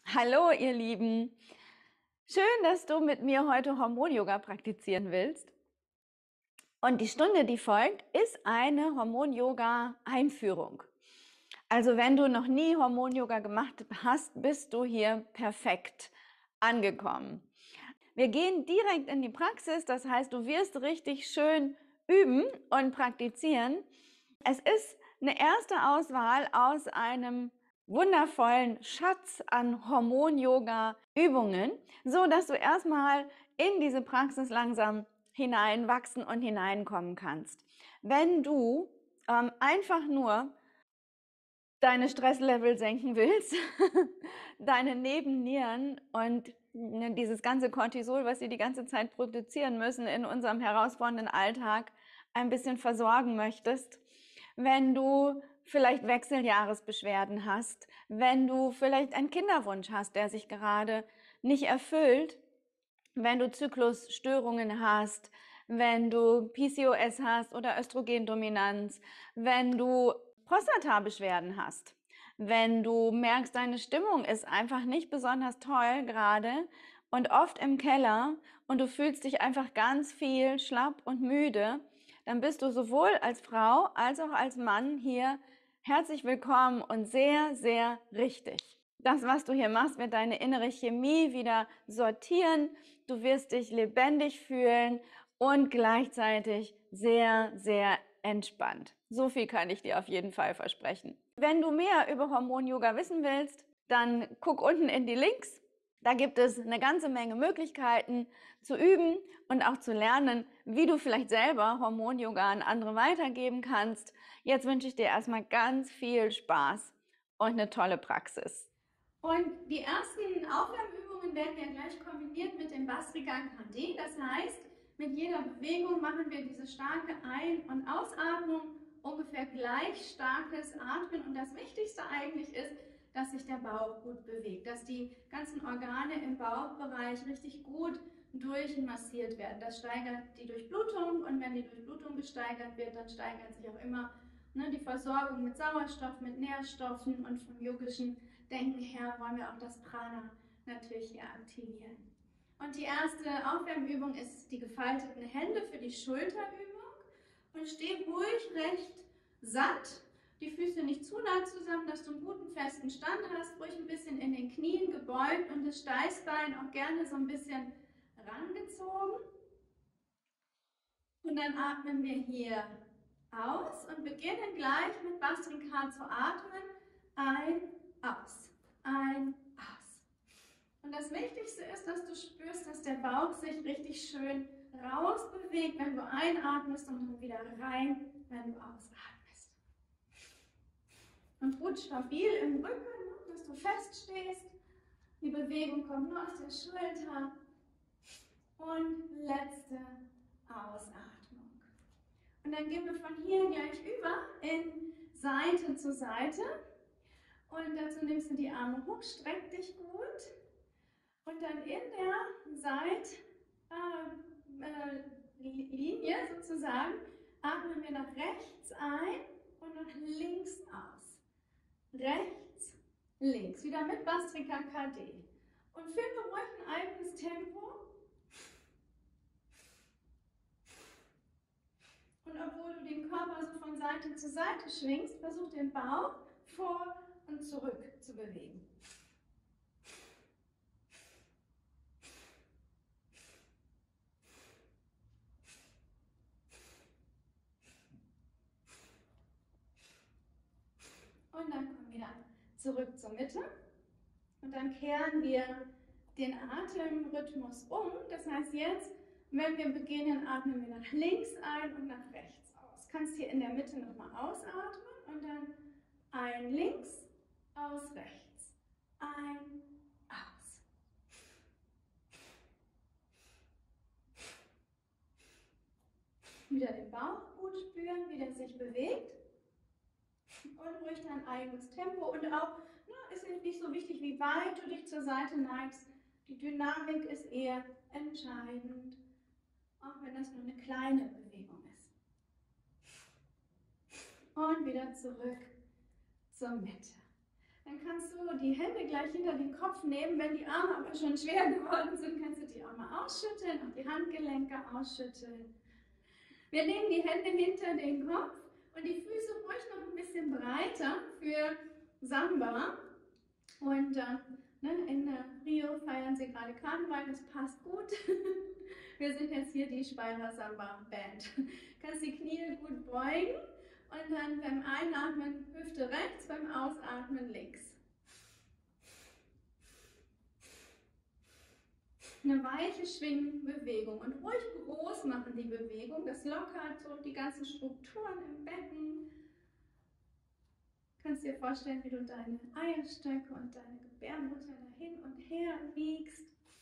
Hallo, ihr Lieben. Schön, dass du mit mir heute Hormon-Yoga praktizieren willst. Und die Stunde, die folgt, ist eine Hormon-Yoga-Einführung. Also wenn du noch nie Hormon-Yoga gemacht hast, bist du hier perfekt angekommen. Wir gehen direkt in die Praxis, das heißt, du wirst richtig schön üben und praktizieren. Es ist eine erste Auswahl aus einem wundervollen Schatz an Hormon-Yoga-Übungen, so dass du erstmal in diese Praxis langsam hineinwachsen und hineinkommen kannst. Wenn du einfach nur deine Stresslevel senken willst, deine Nebennieren und dieses ganze Cortisol, was sie die ganze Zeit produzieren müssen in unserem herausfordernden Alltag, ein bisschen versorgen möchtest, wenn du vielleicht Wechseljahresbeschwerden hast, wenn du vielleicht einen Kinderwunsch hast, der sich gerade nicht erfüllt, wenn du Zyklusstörungen hast, wenn du PCOS hast oder Östrogendominanz, wenn du Prostatabeschwerden hast, wenn du merkst, deine Stimmung ist einfach nicht besonders toll gerade und oft im Keller und du fühlst dich einfach ganz viel schlapp und müde, dann bist du sowohl als Frau als auch als Mann hier herzlich willkommen und sehr, sehr richtig. Das, was du hier machst, wird deine innere Chemie wieder sortieren. Du wirst dich lebendig fühlen und gleichzeitig sehr, sehr entspannt. So viel kann ich dir auf jeden Fall versprechen. Wenn du mehr über Hormon-Yoga wissen willst, dann guck unten in die Links. Da gibt es eine ganze Menge Möglichkeiten zu üben und auch zu lernen, wie du vielleicht selber Hormon-Yoga an andere weitergeben kannst. Jetzt wünsche ich dir erstmal ganz viel Spaß und eine tolle Praxis. Und die ersten Aufwärmübungen werden ja gleich kombiniert mit dem Bhastrika Kande. Das heißt, mit jeder Bewegung machen wir diese starke Ein- und Ausatmung, ungefähr gleich starkes Atmen. Und das Wichtigste eigentlich ist, dass sich der Bauch gut bewegt, dass die ganzen Organe im Bauchbereich richtig gut durchmassiert werden. Das steigert die Durchblutung und wenn die Durchblutung gesteigert wird, dann steigert sich auch immer die Versorgung mit Sauerstoff, mit Nährstoffen und vom yogischen Denken her wollen wir auch das Prana natürlich hier aktivieren. Und die erste Aufwärmübung ist die gefalteten Hände für die Schulterübung. Und steh ruhig recht satt, die Füße nicht zu nah zusammen, dass du einen guten festen Stand hast, ruhig ein bisschen in den Knien gebeugt und das Steißbein auch gerne so ein bisschen rangezogen. Und dann atmen wir hier aus und beginnen gleich mit Bhastrika zu atmen. Ein, aus, ein, aus. Und das Wichtigste ist, dass du spürst, dass der Bauch sich richtig schön rausbewegt, wenn du einatmest und dann wieder rein, wenn du ausatmest. Und gut stabil im Rücken, dass du feststehst. Die Bewegung kommt nur aus der Schulter. Und letzte Ausatmung. Und dann gehen wir von hier gleich über in Seite zu Seite. Und dazu nimmst du die Arme hoch, streck dich gut. Und dann in der Seitlinie sozusagen atmen wir nach rechts ein und nach links aus. Rechts, links. Wieder mit Bhastrika Kande. Und finde ruhig ein eigenes Tempo. Und obwohl du den Körper so von Seite zu Seite schwingst, versuch den Bauch vor und zurück zu bewegen. Und dann kommen wir zurück zur Mitte. Und dann kehren wir den Atemrhythmus um. Das heißt jetzt, wenn wir beginnen, atmen wir nach links ein und nach rechts aus. Kannst hier in der Mitte nochmal ausatmen und dann ein links, aus rechts. Ein, aus. Wieder den Bauch gut spüren, wie der sich bewegt. Und ruhig dein eigenes Tempo. Und auch, ist nicht so wichtig, wie weit du dich zur Seite neigst. Die Dynamik ist eher entscheidend, auch wenn das nur eine kleine Bewegung ist. Und wieder zurück zur Mitte. Dann kannst du die Hände gleich hinter den Kopf nehmen. Wenn die Arme aber schon schwer geworden sind, kannst du die Arme ausschütteln und die Handgelenke ausschütteln. Wir nehmen die Hände hinter den Kopf und die Füße ruhig noch ein bisschen breiter für Samba. Und in Rio feiern sie gerade Karneval, das passt gut. Wir sind jetzt hier die Speyerer Samba Band. Du kannst die Knie gut beugen und dann beim Einatmen Hüfte rechts, beim Ausatmen links. Eine weiche Schwingbewegung und ruhig groß machen die Bewegung. Das lockert so die ganzen Strukturen im Becken. Du kannst dir vorstellen, wie du deine Eierstöcke und deine Gebärmutter da hin und her wiegst.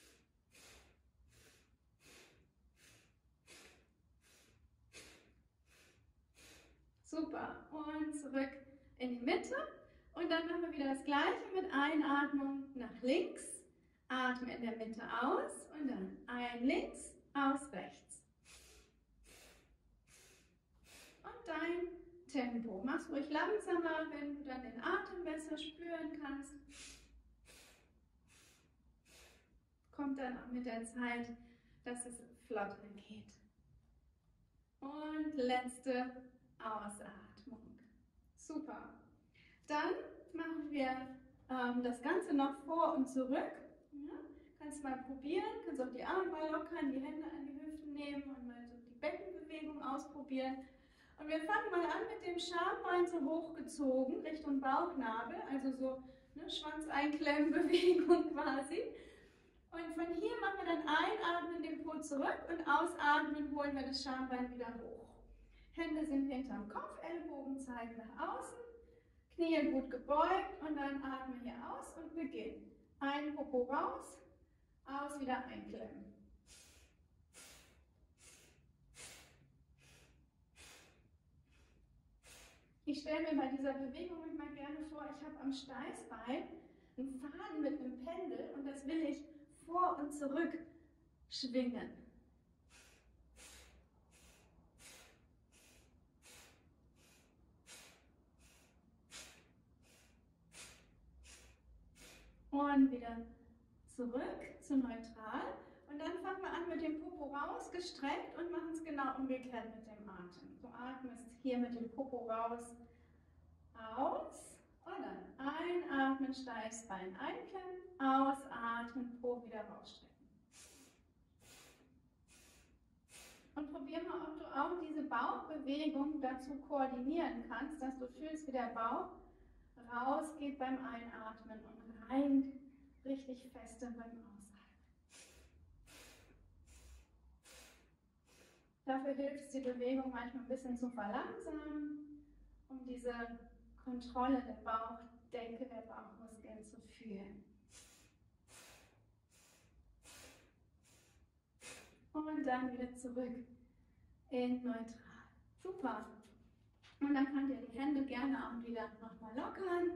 Super. Und zurück in die Mitte. Und dann machen wir wieder das Gleiche mit Einatmung nach links. Atme in der Mitte aus und dann ein links, aus rechts. Und dein Tempo. Mach's ruhig langsamer, wenn du dann den Atem besser spüren kannst. Kommt dann auch mit der Zeit, dass es flotter geht. Und letzte Ausatmung. Super. Dann machen wir das Ganze noch vor und zurück. Ja, kannst mal probieren, kannst auch die Arme mal lockern, die Hände an die Hüften nehmen und mal so die Beckenbewegung ausprobieren. Und wir fangen mal an mit dem Schambein so hochgezogen Richtung Bauchnabel, also so eine Schwanzeinklemmenbewegung quasi. Und von hier machen wir dann einatmen den Po zurück und ausatmen holen wir das Schambein wieder hoch. Hände sind hinterm Kopf, Ellbogen zeigen nach außen, Knie gut gebeugt und dann atmen hier aus und beginnen. Ein Popo raus, aus, wieder einklemmen. Ich stelle mir bei dieser Bewegung manchmal gerne vor, ich habe am Steißbein einen Faden mit einem Pendel und das will ich vor und zurück schwingen. Und wieder zurück zu neutral. Und dann fangen wir an mit dem Popo raus, gestreckt und machen es genau umgekehrt mit dem Atem. Du atmest hier mit dem Popo raus, aus und dann einatmen, Steißbein einklemmen, ausatmen, Po wieder rausstrecken. Und probier mal, ob du auch diese Bauchbewegung dazu koordinieren kannst, dass du fühlst, wie der Bauch rausgeht beim Einatmen und rein richtig feste beim Ausatmen. Dafür hilft es, die Bewegung manchmal ein bisschen zu verlangsamen, um diese Kontrolle der Bauchdecke, der Bauchmuskeln zu fühlen. Und dann wieder zurück in neutral. Super. Und dann könnt ihr die Hände gerne auch wieder nochmal lockern.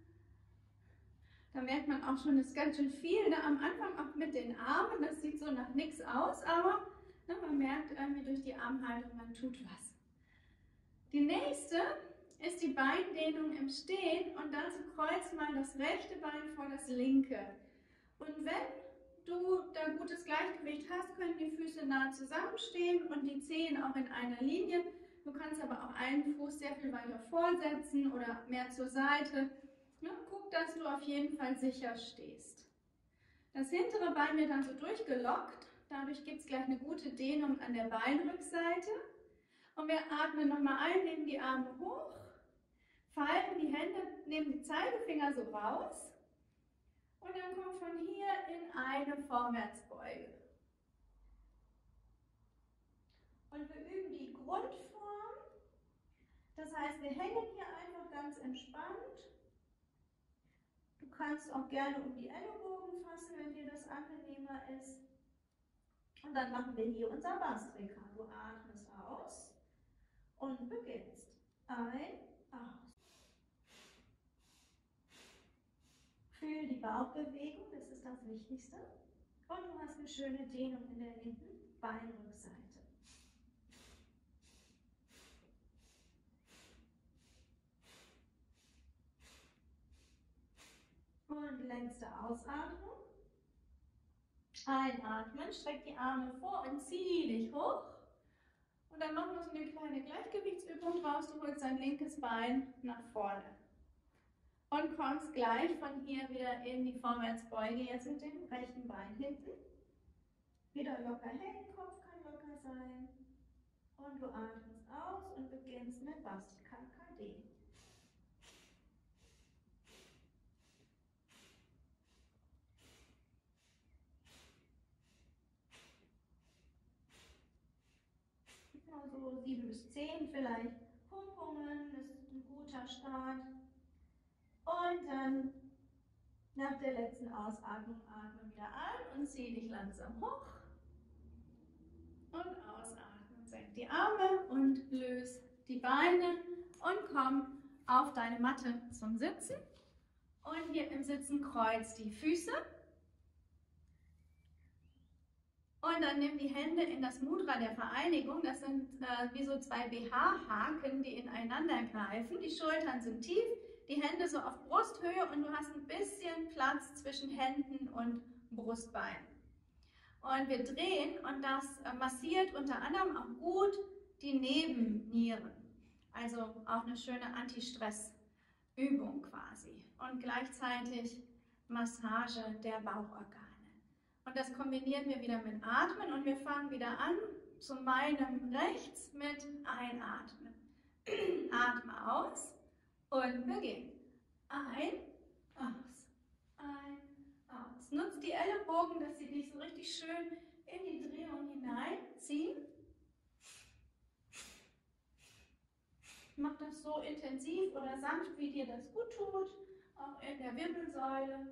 Da merkt man auch schon, es ist ganz schön viel. Ne? Am Anfang auch mit den Armen, das sieht so nach nichts aus, aber ne, man merkt irgendwie durch die Armhaltung, man tut was. Die nächste ist die Beindehnung im Stehen und dazu kreuz mal das rechte Bein vor das linke. Und wenn du da gutes Gleichgewicht hast, können die Füße nah zusammenstehen und die Zehen auch in einer Linie. Du kannst aber auch einen Fuß sehr viel weiter vorsetzen oder mehr zur Seite. Ja, guck, dass du auf jeden Fall sicher stehst. Das hintere Bein wird dann so durchgelockt. Dadurch gibt es gleich eine gute Dehnung an der Beinrückseite. Und wir atmen nochmal ein, nehmen die Arme hoch, falten die Hände, nehmen die Zeigefinger so raus. Und dann kommt von hier in eine Vorwärtsbeuge. Und wir üben die Grundform. Das heißt, wir hängen hier einfach ganz entspannt. Du kannst auch gerne um die Ellenbogen fassen, wenn dir das angenehmer ist. Und dann machen wir hier unser Bastrika. Du atmest aus und beginnst. Ein, aus. Fühl die Bauchbewegung, das ist das Wichtigste. Und du hast eine schöne Dehnung in der linken Beinrückseite. Und letzte Ausatmung. Einatmen, streck die Arme vor und zieh dich hoch. Und dann machen wir so eine kleine Gleichgewichtsübung draus. Du holst dein linkes Bein nach vorne. Und kommst gleich von hier wieder in die Vorwärtsbeuge, jetzt mit dem rechten Bein hinten. Wieder locker hängen, Kopf kann locker sein. Und du atmest aus und beginnst mit Bastrika KD. Also 7 bis 10 vielleicht Pumpungen, das ist ein guter Start. Und dann nach der letzten Ausatmung atme wieder ein und zieh dich langsam hoch. Und ausatmen, senk die Arme und löse die Beine und komm auf deine Matte zum Sitzen. Und hier im Sitzen kreuz die Füße. Und dann nimm die Hände in das Mudra der Vereinigung. Das sind wie so zwei BH-Haken, die ineinander greifen. Die Schultern sind tief, die Hände so auf Brusthöhe und du hast ein bisschen Platz zwischen Händen und Brustbeinen. Und wir drehen und das massiert unter anderem auch gut die Nebennieren. Also auch eine schöne Anti-Stress-Übung quasi. Und gleichzeitig Massage der Bauchorgane. Und das kombinieren wir wieder mit Atmen und wir fangen wieder an zu meinem rechts mit Einatmen. Atme aus und beginn. Ein, aus, ein, aus. Nutz die Ellenbogen, dass sie dich so richtig schön in die Drehung hineinziehen. Mach das so intensiv oder sanft, wie dir das gut tut, auch in der Wirbelsäule.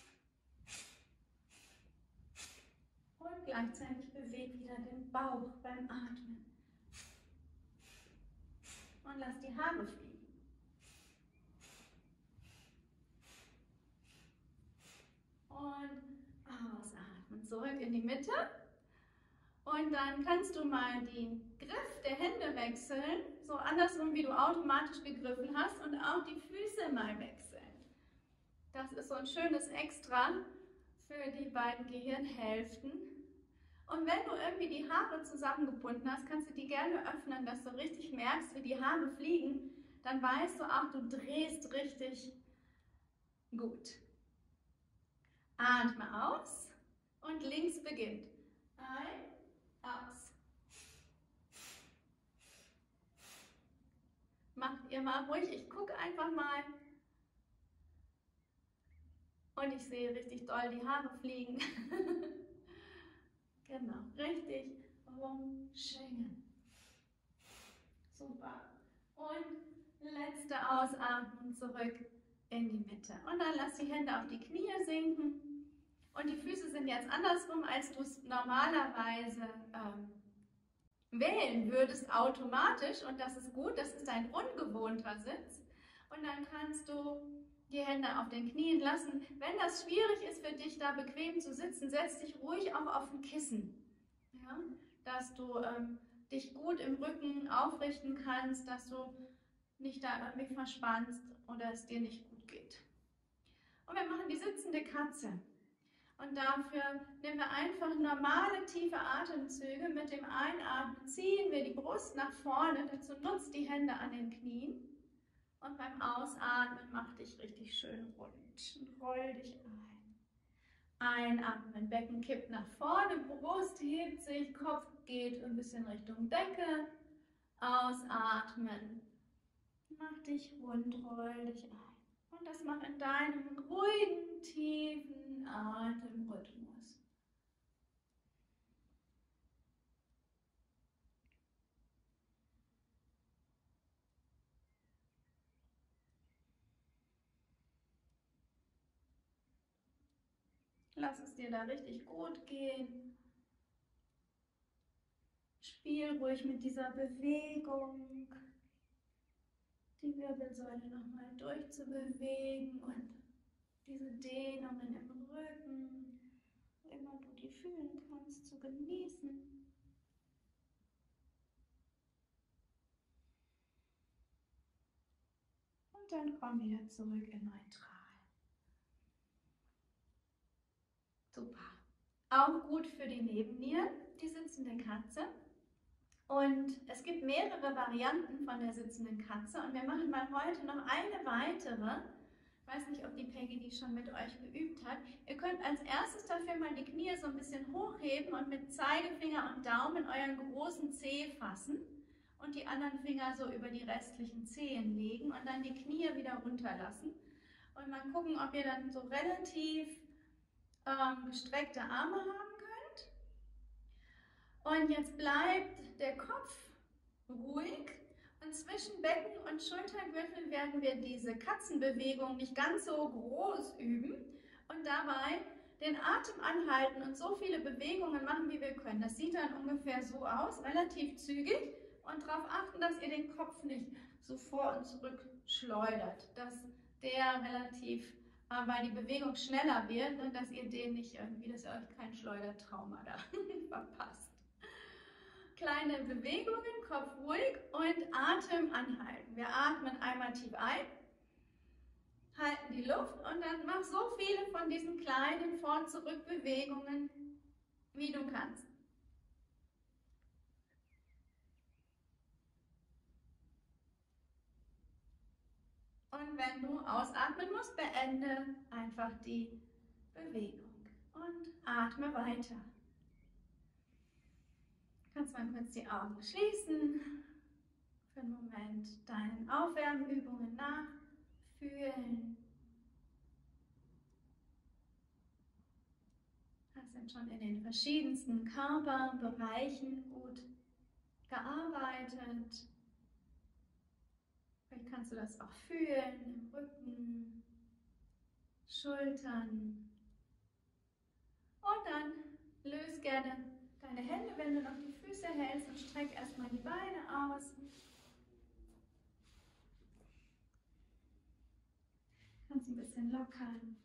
Und gleichzeitig beweg wieder den Bauch beim Atmen. Und lass die Haare fliegen. Und ausatmen, zurück in die Mitte. Und dann kannst du mal den Griff der Hände wechseln, so andersrum, wie du automatisch gegriffen hast, und auch die Füße mal wechseln. Das ist so ein schönes Extra für die beiden Gehirnhälften. Und wenn du irgendwie die Haare zusammengebunden hast, kannst du die gerne öffnen, dass du richtig merkst, wie die Haare fliegen. Dann weißt du auch, du drehst richtig gut. Atme aus und links beginnt. Ein, aus. Macht ihr mal ruhig, ich gucke einfach mal. Und ich sehe richtig doll die Haare fliegen. Genau, richtig rumschwingen. Super. Und letzte Ausatmung zurück in die Mitte. Und dann lass die Hände auf die Knie sinken. Und die Füße sind jetzt andersrum, als du es normalerweise wählen würdest, automatisch. Und das ist gut, das ist ein ungewohnter Sitz. Und dann kannst du die Hände auf den Knien lassen. Wenn das schwierig ist für dich, da bequem zu sitzen, setz dich ruhig auch auf ein Kissen. Ja? Dass du dich gut im Rücken aufrichten kannst, dass du nicht da irgendwie verspannst oder es dir nicht gut geht. Und wir machen die sitzende Katze. Und dafür nehmen wir einfach normale, tiefe Atemzüge. Mit dem Einatmen ziehen wir die Brust nach vorne. Dazu nutzt die Hände an den Knien. Und beim Ausatmen mach dich richtig schön rund und roll dich ein. Einatmen, Becken kippt nach vorne, Brust hebt sich, Kopf geht ein bisschen Richtung Decke. Ausatmen, mach dich rund, roll dich ein. Und das mach in deinem ruhigen, tiefen Atemrhythmus. Lass es dir da richtig gut gehen. Spiel ruhig mit dieser Bewegung, die Wirbelsäule nochmal durchzubewegen und diese Dehnungen im Rücken, wo immer du die fühlen kannst, zu genießen. Und dann komm wieder zurück in neutral. auch gut für die Nebennieren, die sitzende Katze. Und es gibt mehrere Varianten von der sitzenden Katze und wir machen mal heute noch eine weitere. Ich weiß nicht, ob die Peggy die schon mit euch geübt hat. Ihr könnt als erstes dafür mal die Knie so ein bisschen hochheben und mit Zeigefinger und Daumen euren großen Zeh fassen und die anderen Finger so über die restlichen Zehen legen und dann die Knie wieder runterlassen. Und mal gucken, ob ihr dann so relativ gestreckte Arme haben könnt. Und jetzt bleibt der Kopf ruhig und zwischen Becken und Schultergürtel werden wir diese Katzenbewegung nicht ganz so groß üben und dabei den Atem anhalten und so viele Bewegungen machen, wie wir können. Das sieht dann ungefähr so aus, relativ zügig, und darauf achten, dass ihr den Kopf nicht so vor und zurück schleudert, dass der relativ, weil die Bewegung schneller wird und dass ihr den nicht irgendwie, dass ihr euch kein Schleudertrauma da verpasst. Kleine Bewegungen, Kopf ruhig und Atem anhalten. Wir atmen einmal tief ein, halten die Luft und dann mach so viele von diesen kleinen Vor- und Zurück-Bewegungen, wie du kannst. Und wenn du ausatmen musst, beende einfach die Bewegung und atme weiter. Du kannst mal kurz die Augen schließen, für einen Moment deinen Aufwärmübungen nachfühlen. Hast du schon in den verschiedensten Körperbereichen gut gearbeitet. Vielleicht kannst du das auch fühlen im Rücken, Schultern. Und dann löse gerne deine Hände, wenn du noch die Füße hältst, und streck erstmal die Beine aus. Kannst ein bisschen lockern.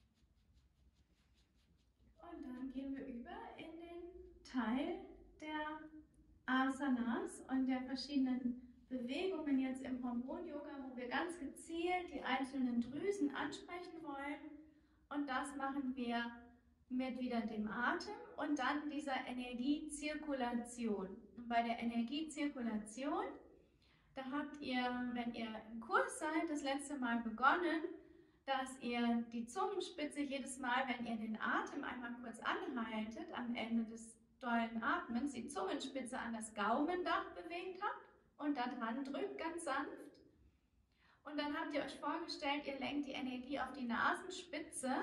Und dann gehen wir über in den Teil der Asanas und der verschiedenen Bewegungen jetzt im Hormon-Yoga, wo wir ganz gezielt die einzelnen Drüsen ansprechen wollen. Und das machen wir mit wieder dem Atem und dann dieser Energiezirkulation. Und bei der Energiezirkulation, da habt ihr, wenn ihr im Kurs seid, das letzte Mal begonnen, dass ihr die Zungenspitze jedes Mal, wenn ihr den Atem einmal kurz anhaltet, am Ende des dollen Atmens, die Zungenspitze an das Gaumendach bewegt habt und da dran drückt ganz sanft. Und dann habt ihr euch vorgestellt, ihr lenkt die Energie auf die Nasenspitze.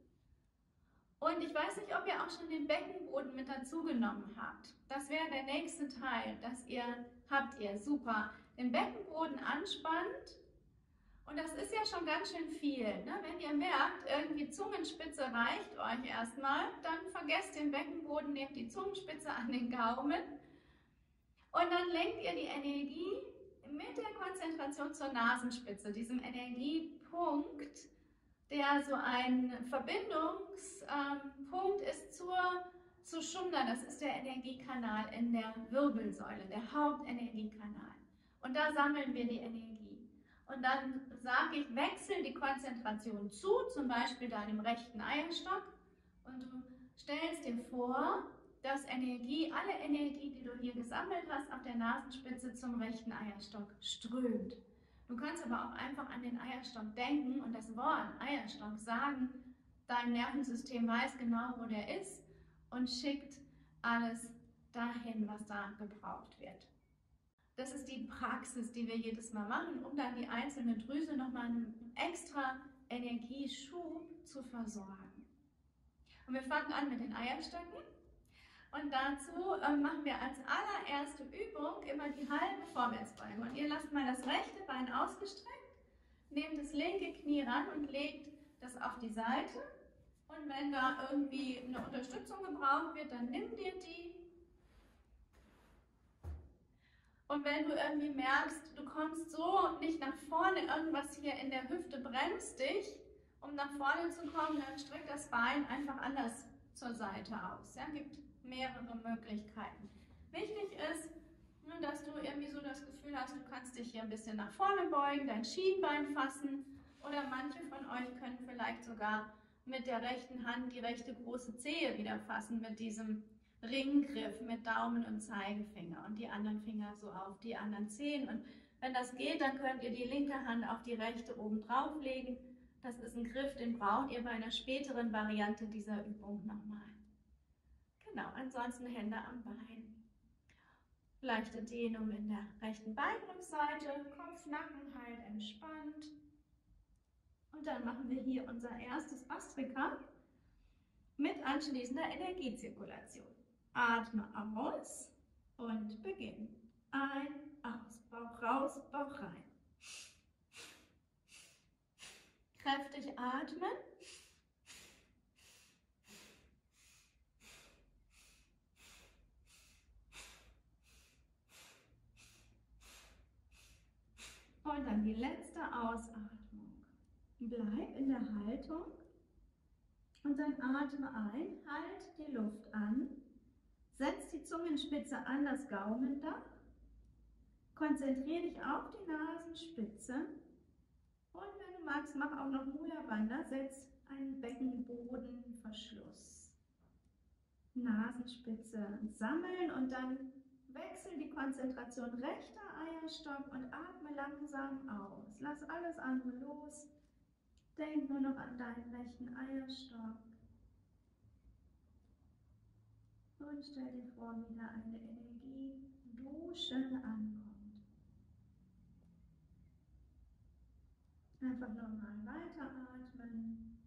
Und ich weiß nicht, ob ihr auch schon den Beckenboden mit dazu genommen habt. Das wäre der nächste Teil, habt ihr, super, den Beckenboden anspannt. Und das ist ja schon ganz schön viel. Ne? Wenn ihr merkt, irgendwie Zungenspitze reicht euch erstmal, dann vergesst den Beckenboden, nehmt die Zungenspitze an den Gaumen und dann lenkt ihr die Energie mit der Konzentration zur Nasenspitze, diesem Energiepunkt, der so ein Verbindungspunkt ist zu Shumna, das ist der Energiekanal in der Wirbelsäule, der Hauptenergiekanal. Und da sammeln wir die Energie. Und dann sage ich, wechsel die Konzentration zu, zum Beispiel deinem rechten Eierstock, und du stellst dir vor, dass alle Energie, die du hier gesammelt hast, auf der Nasenspitze zum rechten Eierstock strömt. Du kannst aber auch einfach an den Eierstock denken und das Wort Eierstock sagen. Dein Nervensystem weiß genau, wo der ist und schickt alles dahin, was da gebraucht wird. Das ist die Praxis, die wir jedes Mal machen, um dann die einzelne Drüse nochmal einen extra Energieschub zu versorgen. Und wir fangen an mit den Eierstöcken. Und dazu machen wir als allererste Übung immer die halbe Vorwärtsbeugung. Und ihr lasst mal das rechte Bein ausgestreckt, nehmt das linke Knie ran und legt das auf die Seite. Und wenn da irgendwie eine Unterstützung gebraucht wird, dann nimm dir die. Und wenn du irgendwie merkst, du kommst so nicht nach vorne, irgendwas hier in der Hüfte bremst dich, um nach vorne zu kommen, dann streck das Bein einfach anders zur Seite aus. Ja, gibt mehrere Möglichkeiten. Wichtig ist, dass du irgendwie so das Gefühl hast, du kannst dich hier ein bisschen nach vorne beugen, dein Schienbein fassen, oder manche von euch können vielleicht sogar mit der rechten Hand die rechte große Zehe wieder fassen mit diesem Ringgriff mit Daumen und Zeigefinger und die anderen Finger so auf die anderen Zehen. Und wenn das geht, dann könnt ihr die linke Hand auf die rechte oben drauf legen. Das ist ein Griff, den braucht ihr bei einer späteren Variante dieser Übung nochmal. Genau, ansonsten Hände am Bein. Leichte Dehnung in der rechten Beinrückseite, Kopf, Nacken halt entspannt. Und dann machen wir hier unser erstes Bastrika mit anschließender Energiezirkulation. Atme aus und beginn. Ein, aus, Bauch raus, Bauch rein. Kräftig atmen. Und dann die letzte Ausatmung. Bleib in der Haltung und dann atme ein, halt die Luft an, setz die Zungenspitze an das Gaumendach, konzentriere dich auf die Nasenspitze und wenn du magst, mach auch noch Mula Bandha, setz einen Beckenbodenverschluss. Nasenspitze sammeln und dann wechsel die Konzentration rechter Eierstock und atme langsam aus. Lass alles andere los. Denk nur noch an deinen rechten Eierstock. Und stell dir vor, wie da eine Energiedusche ankommt. Einfach nochmal weiteratmen.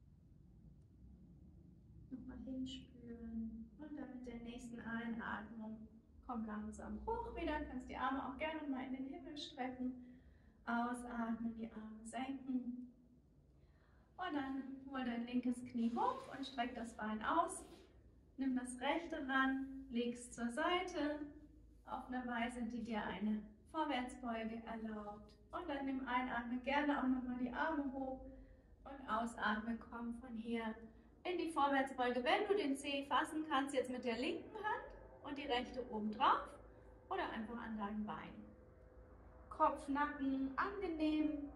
Nochmal hinspüren. Und dann mit der nächsten Einatmung komm langsam hoch wieder. Kannst die Arme auch gerne mal in den Himmel strecken. Ausatmen, die Arme senken. Und dann hol dein linkes Knie hoch und streck das Bein aus. Nimm das rechte ran, leg es zur Seite, auf eine Weise, die dir eine Vorwärtsbeuge erlaubt. Und dann nimm Einatmen gerne auch nochmal die Arme hoch und Ausatmen, komm von hier in die Vorwärtsbeuge. Wenn du den Zeh fassen kannst, jetzt mit der linken Hand und die rechte oben drauf oder einfach an deinem Bein. Kopf, Nacken, angenehm.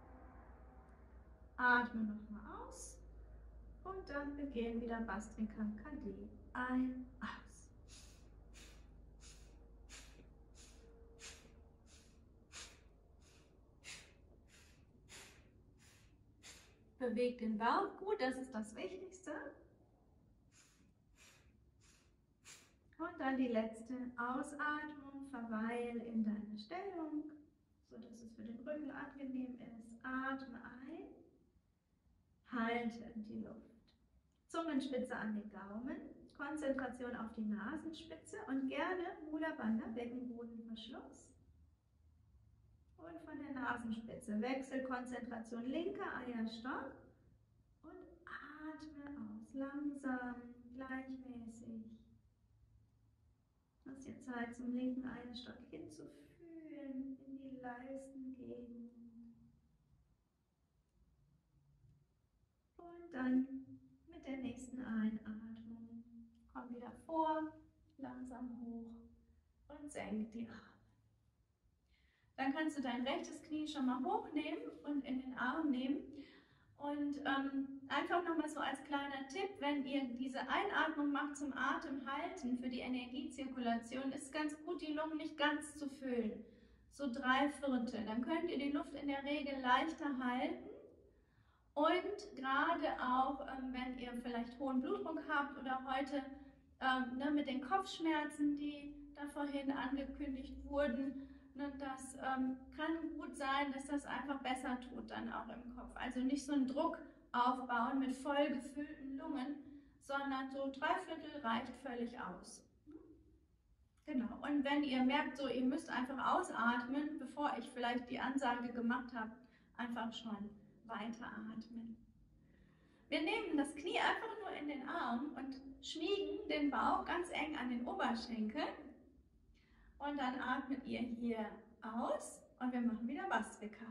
Atme nochmal aus und dann beginnen wieder Bastrika KD. Ein, aus. Beweg den Bauch gut, das ist das Wichtigste. Und dann die letzte Ausatmung, verweil in deiner Stellung, sodass es für den Rücken angenehm ist. Atme ein. Halte die Luft. Zungenspitze an den Gaumen, Konzentration auf die Nasenspitze und gerne Mula Bandha, Beckenbodenverschluss. Und von der Nasenspitze Wechselkonzentration, linker Eierstock und atme aus, langsam, gleichmäßig. Lass dir Zeit zum linken Eierstock hinzufühlen in die Leistengegend. Und dann mit der nächsten Einatmung komm wieder vor, langsam hoch und senk die Arme. Dann kannst du dein rechtes Knie schon mal hochnehmen und in den Arm nehmen. Und einfach nochmal so als kleiner Tipp, wenn ihr diese Einatmung macht zum Atem halten für die Energiezirkulation, ist ganz gut, die Lungen nicht ganz zu füllen. So 3/4. Dann könnt ihr die Luft in der Regel leichter halten. Und gerade auch, wenn ihr vielleicht hohen Blutdruck habt oder heute mit den Kopfschmerzen, die da vorhin angekündigt wurden, das kann gut sein, dass das einfach besser tut dann auch im Kopf. Also nicht so einen Druck aufbauen mit voll gefüllten Lungen, sondern so 3/4 reicht völlig aus. Genau, und wenn ihr merkt, so ihr müsst einfach ausatmen, bevor ich vielleicht die Ansage gemacht habe, einfach schon weiteratmen. Wir nehmen das Knie einfach nur in den Arm und schmiegen den Bauch ganz eng an den Oberschenkel. Und dann atmet ihr hier aus und wir machen wieder Bastrika.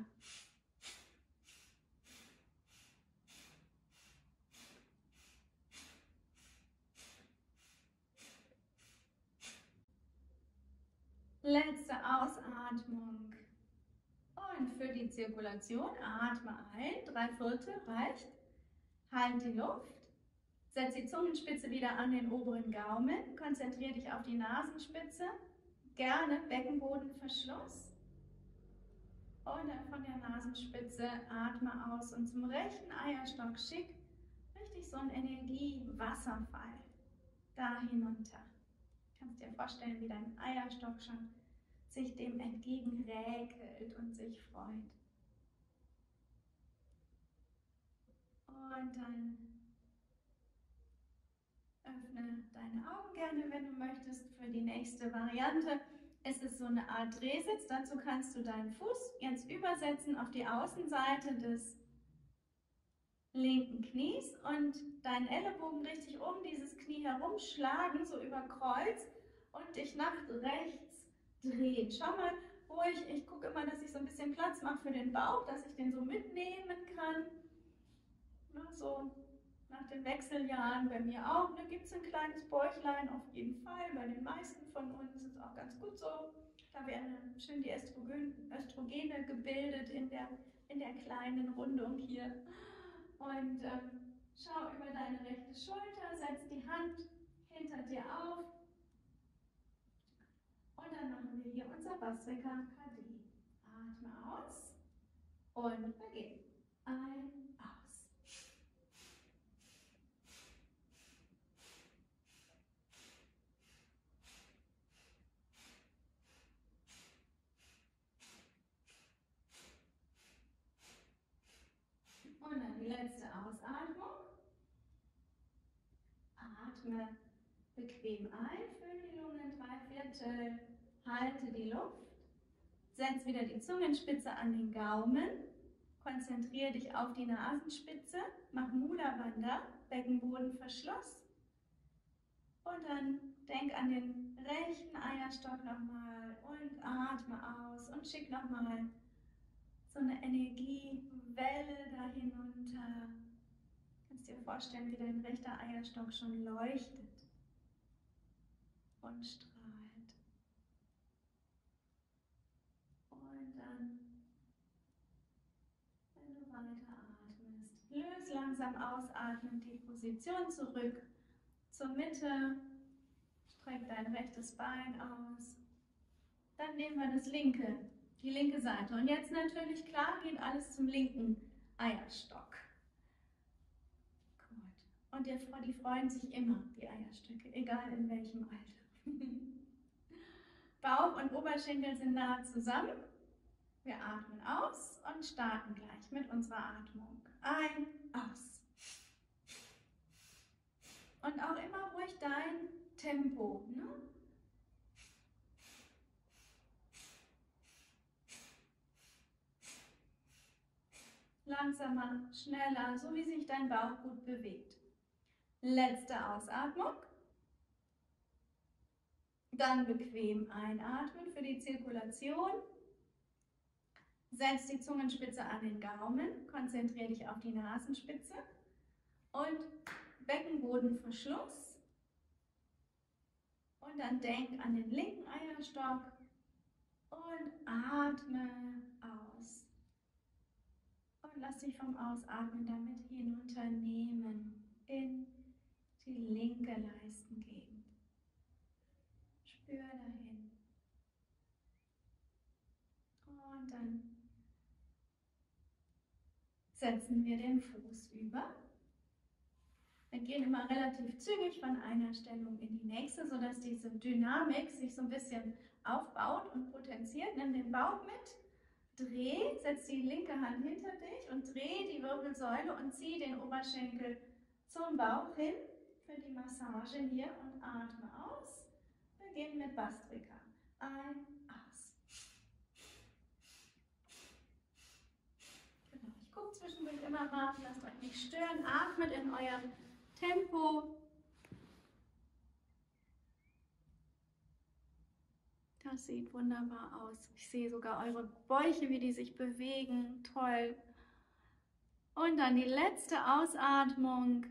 Letzte Ausatmung. Und für die Zirkulation atme ein, 3/4 reicht. Halt die Luft. Setz die Zungenspitze wieder an den oberen Gaumen. Konzentriere dich auf die Nasenspitze. Gerne Beckenbodenverschluss. Und dann von der Nasenspitze atme aus und zum rechten Eierstock schick richtig so ein Energiewasserfall da hinunter. Du kannst dir vorstellen, wie dein Eierstock schon sich dem entgegenräkelt und sich freut. Und dann öffne deine Augen gerne, wenn du möchtest. Für die nächste Variante ist es so eine Art Drehsitz. Dazu kannst du deinen Fuß jetzt übersetzen auf die Außenseite des linken Knies und deinen Ellenbogen richtig um dieses Knie herumschlagen, so über Kreuz und dich nach rechts drehen. Schau mal ruhig, ich gucke immer, dass ich so ein bisschen Platz mache für den Bauch, dass ich den so mitnehmen kann. So nach den Wechseljahren bei mir auch. Da gibt es ein kleines Bäuchlein auf jeden Fall. Bei den meisten von uns ist es auch ganz gut so. Da werden schön die Östrogene gebildet in der kleinen Rundung hier. Und schau über deine rechte Schulter, setz die Hand hinter dir auf. Und dann machen wir hier unser Bhastrika KD. Atme aus und beginn. Ein, aus. Und dann die letzte Ausatmung. Atme bequem ein, füll die Lungen 3/4, halte die Luft. Setz wieder die Zungenspitze an den Gaumen. Konzentriere dich auf die Nasenspitze. Mach Mula Bandha, Beckenbodenverschluss. Und dann denk an den rechten Eierstock nochmal und atme aus und schick nochmal so eine Energiewelle da hinunter. Du kannst dir vorstellen, wie dein rechter Eierstock schon leuchtet und strahlt. Und dann, wenn du weiter atmest, löse langsam ausatmend die Position zurück zur Mitte. Streck dein rechtes Bein aus. Dann nehmen wir die linke Seite. Und jetzt natürlich klar, geht alles zum linken Eierstock. Gut. Und die freuen sich immer, die Eierstöcke, egal in welchem Alter. Bauch und Oberschenkel sind nah zusammen. Wir atmen aus und starten gleich mit unserer Atmung. Ein, aus. Und auch immer ruhig dein Tempo. Ne? Langsamer, schneller, so wie sich dein Bauch gut bewegt. Letzte Ausatmung. Dann bequem einatmen für die Zirkulation. Setz die Zungenspitze an den Gaumen, konzentriere dich auf die Nasenspitze und Beckenbodenverschluss. Und dann denk an den linken Eierstock und atme aus. Und lass dich vom Ausatmen damit hinunternehmen in die linke Leistengegend. Spür dahin. Und dann setzen wir den Fuß über. Wir gehen immer relativ zügig von einer Stellung in die nächste, sodass diese Dynamik sich so ein bisschen aufbaut und potenziert. Nimm den Bauch mit, dreh, setz die linke Hand hinter dich und dreh die Wirbelsäule und zieh den Oberschenkel zum Bauch hin für die Massage hier und atme aus. Beginn mit Bhastrika. Ein, aus. Genau, ich gucke zwischendurch immer mal, lasst euch nicht stören, atmet in euer Tempo. Das sieht wunderbar aus. Ich sehe sogar eure Bäuche, wie die sich bewegen. Toll. Und dann die letzte Ausatmung.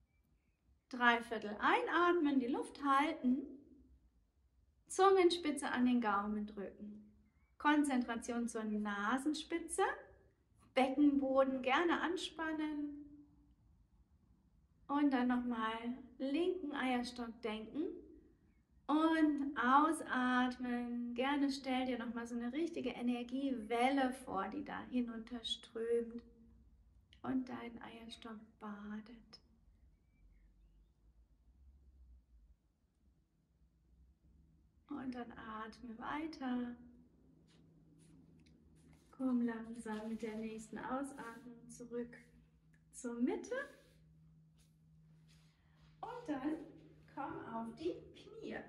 3/4 einatmen, die Luft halten. Zungenspitze an den Gaumen drücken. Konzentration zur Nasenspitze. Beckenboden gerne anspannen. Und dann nochmal linken Eierstock denken. Und ausatmen. Gerne stell dir nochmal so eine richtige Energiewelle vor, die da hinunterströmt und deinen Eierstock badet. Und dann atme weiter. Komm langsam mit der nächsten Ausatmung zurück zur Mitte. Und dann komm auf die Knie.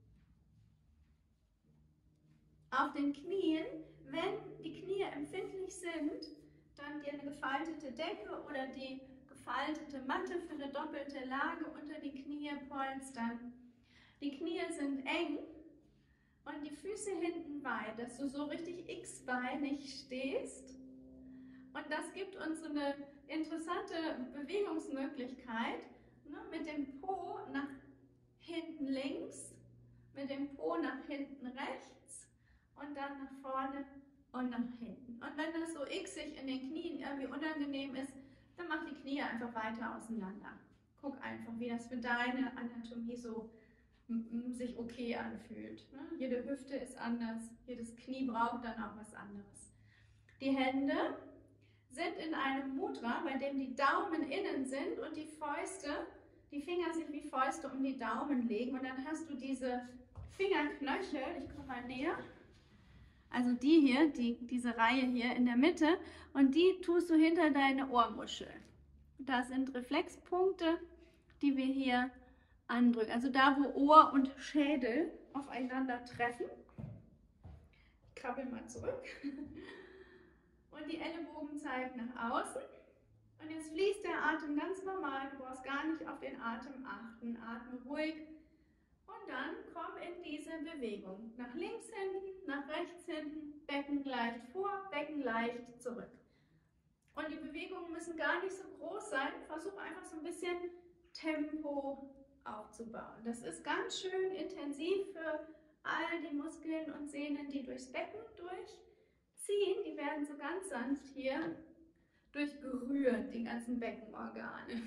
Auf den Knien, wenn die Knie empfindlich sind, dann dir eine gefaltete Decke oder die gefaltete Matte für eine doppelte Lage unter die Knie polstern. Die Knie sind eng und die Füße hinten weit, dass du so richtig x-beinig stehst. Und das gibt uns so eine interessante Bewegungsmöglichkeit, ne, mit dem Po nach hinten links, mit dem Po nach hinten rechts und dann nach vorne und nach hinten. Und wenn das so xig in den Knien irgendwie unangenehm ist, dann mach die Knie einfach weiter auseinander. Guck einfach, wie das für deine Anatomie so sich okay anfühlt. Ne? Jede Hüfte ist anders, jedes Knie braucht dann auch was anderes. Die Hände sind in einem Mudra, bei dem die Daumen innen sind und die Fäuste, die Finger sich wie Fäuste um die Daumen legen. Und dann hast du diese Fingerknöchel, ich komme mal näher, also die hier, diese Reihe hier in der Mitte, und die tust du hinter deine Ohrmuschel. Das sind Reflexpunkte, die wir hier andrücken. Also da, wo Ohr und Schädel aufeinander treffen. Ich krabbel mal zurück. Und die Ellenbogen zeigen nach außen. Und jetzt fließt der Atem ganz normal. Du brauchst gar nicht auf den Atem achten. Atme ruhig. Und dann komm in diese Bewegung. Nach links hinten, nach rechts hinten, Becken leicht vor, Becken leicht zurück. Und die Bewegungen müssen gar nicht so groß sein. Versuch einfach so ein bisschen Tempo aufzubauen. Das ist ganz schön intensiv für all die Muskeln und Sehnen, die durchs Becken durchziehen. Die werden so ganz sanft hier durchgerührt, die ganzen Beckenorgane.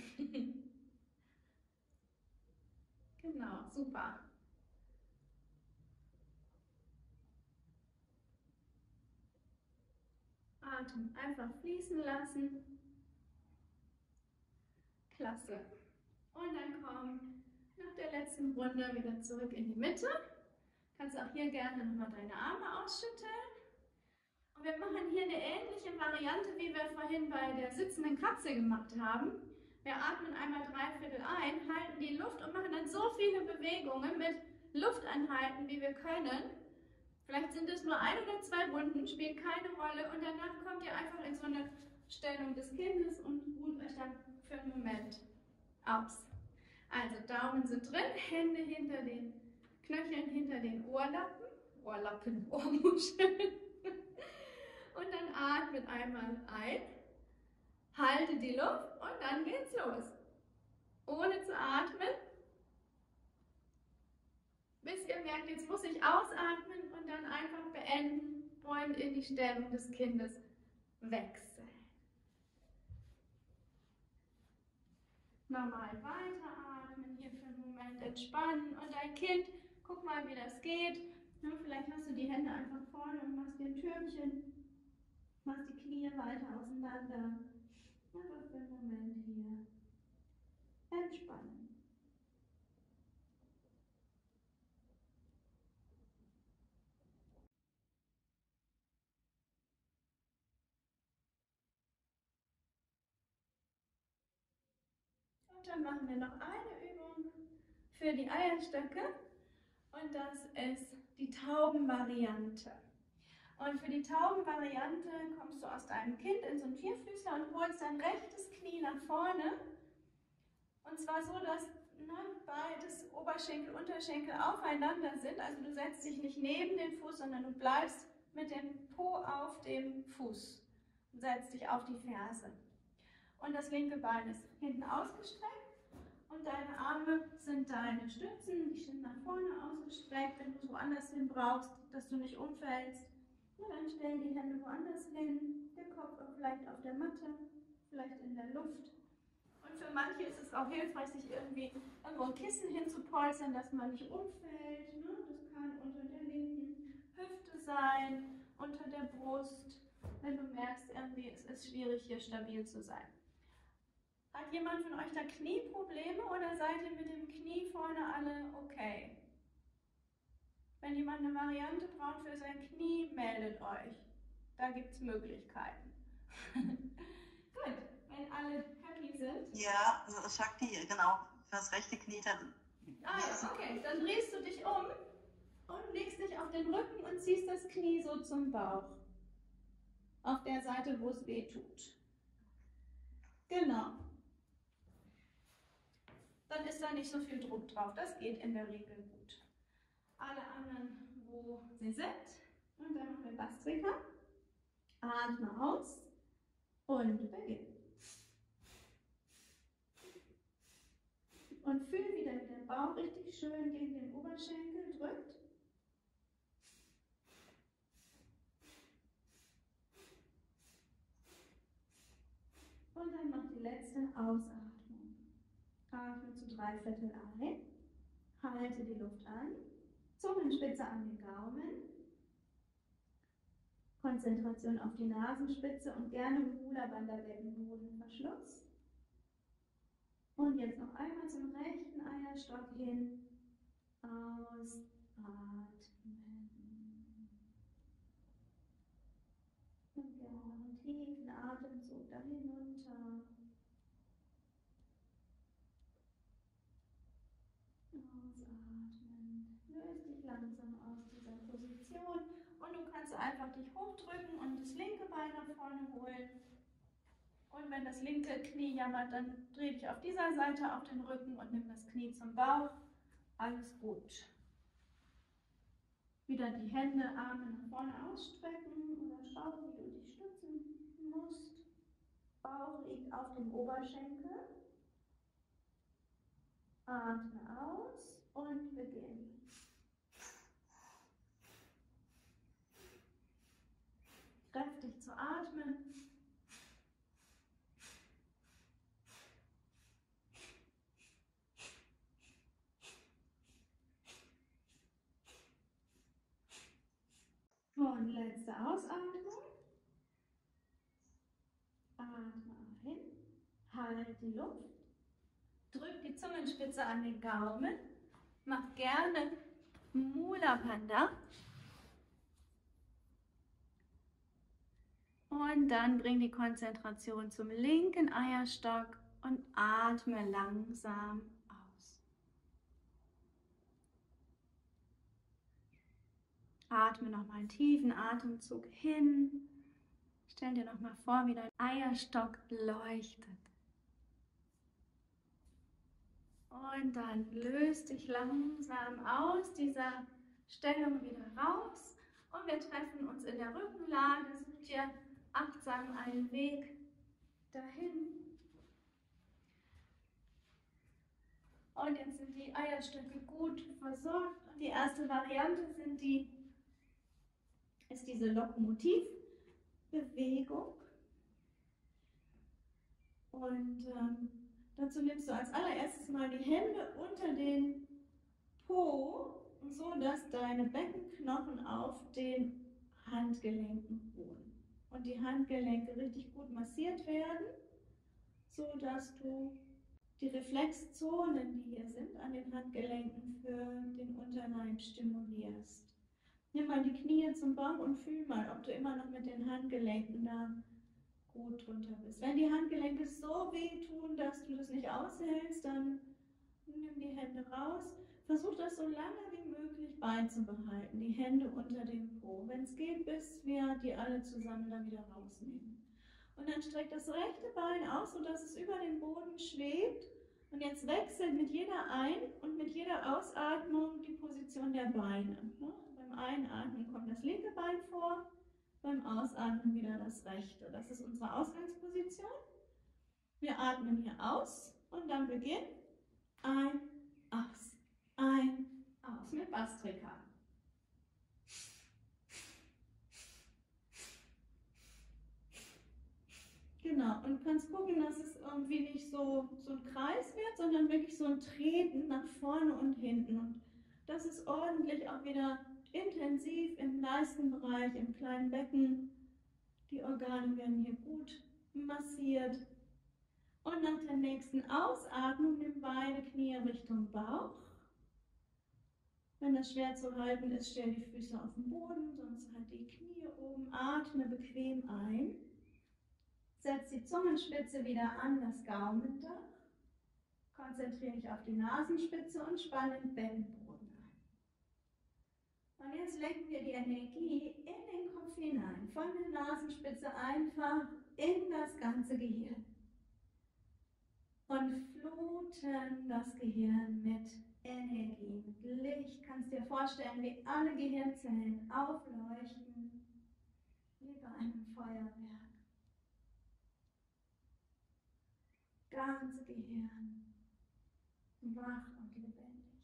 Genau, super. Atem einfach fließen lassen. Klasse. Und dann komm nach der letzten Runde wieder zurück in die Mitte. Kannst auch hier gerne nochmal deine Arme ausschütteln. Und wir machen hier eine ähnliche Variante, wie wir vorhin bei der sitzenden Katze gemacht haben. Wir atmen einmal 3/4 ein, halten die Luft und machen dann so viele Bewegungen mit Luftanhalten, wie wir können. Vielleicht sind es nur 1 oder 2 Runden, spielt keine Rolle. Und danach kommt ihr einfach in so eine Stellung des Kindes und ruht euch dann für einen Moment aus. Also Daumen sind drin, Hände hinter den Knöcheln, hinter den Ohrmuscheln. Und dann atmet einmal ein, halte die Luft und dann geht's los. Ohne zu atmen, bis ihr merkt, jetzt muss ich ausatmen und dann einfach beenden und in die Stellung des Kindes wechseln. Nochmal weiteratmen, hier für einen Moment entspannen und dein Kind, guck mal, wie das geht. Ja, vielleicht hast du die Hände einfach vorne und machst dir ein Türmchen, machst die Knie weiter auseinander. Aber für einen Moment hier entspannen. Und dann machen wir noch eine Übung für die Eierstöcke und das ist die Taubenvariante. Und für die Taubenvariante kommst du aus deinem Kind in so einen Vierfüßler und holst dein rechtes Knie nach vorne. Und zwar so, dass beides Oberschenkel, Unterschenkel aufeinander sind. Also du setzt dich nicht neben den Fuß, sondern du bleibst mit dem Po auf dem Fuß und setzt dich auf die Ferse. Und das linke Bein ist hinten ausgestreckt und deine Arme sind deine Stützen, die sind nach vorne ausgestreckt. Wenn du es woanders hin brauchst, dass du nicht umfällst, dann stell die Hände woanders hin, der Kopf vielleicht auf der Matte, vielleicht in der Luft. Und Und für manche ist es auch hilfreich, sich irgendwie irgendwo ein Kissen hinzupolstern, dass man nicht umfällt. Ne? Das kann unter der linken Hüfte sein, unter der Brust, wenn du merkst, irgendwie es ist schwierig, hier stabil zu sein. Hat jemand von euch da Knieprobleme oder seid ihr mit dem Knie vorne alle okay? Wenn jemand eine Variante braucht für sein Knie, meldet euch. Da gibt es Möglichkeiten. Gut, wenn alle happy sind. Ja, Shakti, genau, fürs rechte Knie. Ah ja, okay, dann drehst du dich um und legst dich auf den Rücken und ziehst das Knie so zum Bauch. Auf der Seite, wo es weh tut. Genau. Dann ist da nicht so viel Druck drauf. Das geht in der Regel gut. Alle anderen, wo sie sind. Und dann machen wir Bastrika. Atme aus und beginn. Und fühl wieder, wie der Bauch richtig schön gegen den Oberschenkel drückt. Und dann noch die letzte Ausatmung. Atme zu 3/4 ein. Halte die Luft an. Zungenspitze an den Gaumen. Konzentration auf die Nasenspitze und gerne Mula Bandha Beckenbodenverschluss. Und jetzt noch einmal zum rechten Eierstock hin. Ausatmen. Und gerne noch einen tiefen Atemzug da hinunter. Ausatmen. Löse dich langsam aus dieser Position. Und du kannst einfach dich hochdrücken und das linke Bein nach vorne holen. Und wenn das linke Knie jammert, dann dreh dich auf dieser Seite auf den Rücken und nimm das Knie zum Bauch. Alles gut. Wieder die Hände, Arme nach vorne ausstrecken oder schau, wie du dich stützen musst. Bauch liegt auf dem Oberschenkel. Atme aus und beginn. Kräftig zu atmen. Und letzte Ausatmung. Atme ein. Halt die Luft. Drück die Zungenspitze an den Gaumen. Mach gerne Mula Bandha. Und dann bring die Konzentration zum linken Eierstock und atme langsam aus. Atme nochmal einen tiefen Atemzug hin. Stell dir nochmal vor, wie dein Eierstock leuchtet. Und dann löst dich langsam aus dieser Stellung wieder raus. Und wir treffen uns in der Rückenlage. Such dir achtsam einen Weg dahin. Und jetzt sind die Eierstöcke gut versorgt. Und die erste Variante ist diese Lokomotivbewegung. Und dazu nimmst du als allererstes mal die Hände unter den Po, so dass deine Beckenknochen auf den Handgelenken ruhen. Und die Handgelenke richtig gut massiert werden, so dass du die Reflexzonen, die hier sind an den Handgelenken, für den Unterleib stimulierst. Nimm mal die Knie zum Bauch und fühl mal, ob du immer noch mit den Handgelenken da gut drunter bist. Wenn die Handgelenke so wehtun, dass du das nicht aushältst, dann nimm die Hände raus. Versuch das so lange wie möglich beizubehalten, die Hände unter dem Po. Wenn es geht, bis wir die alle zusammen dann wieder rausnehmen. Und dann streck das rechte Bein aus, sodass es über den Boden schwebt. Und jetzt wechselt mit jeder Ein- und mit jeder Ausatmung die Position der Beine. Beim Einatmen kommt das linke Bein vor, beim Ausatmen wieder das rechte. Das ist unsere Ausgangsposition. Wir atmen hier aus und dann beginnt ein, aus, mit Bastrika. Genau, und kannst gucken, dass es irgendwie nicht so ein Kreis wird, sondern wirklich so ein Treten nach vorne und hinten. Und das ist ordentlich auch wieder intensiv im Leistenbereich, im kleinen Becken. Die Organe werden hier gut massiert. Und nach der nächsten Ausatmung nimm beide Knie Richtung Bauch. Wenn das schwer zu halten ist, stell die Füße auf den Boden, sonst halt die Knie oben. Atme bequem ein. Setz die Zungenspitze wieder an das Gaumendach. Konzentriere dich auf die Nasenspitze und spanne den Beckenboden ein. Und jetzt lenken wir die Energie in den Kopf hinein, von der Nasenspitze einfach in das ganze Gehirn. Und fluten das Gehirn mit Energie, mit Licht. Kannst dir vorstellen, wie alle Gehirnzellen aufleuchten, wie bei einem Feuerwerk. Ganze Gehirn wach und lebendig.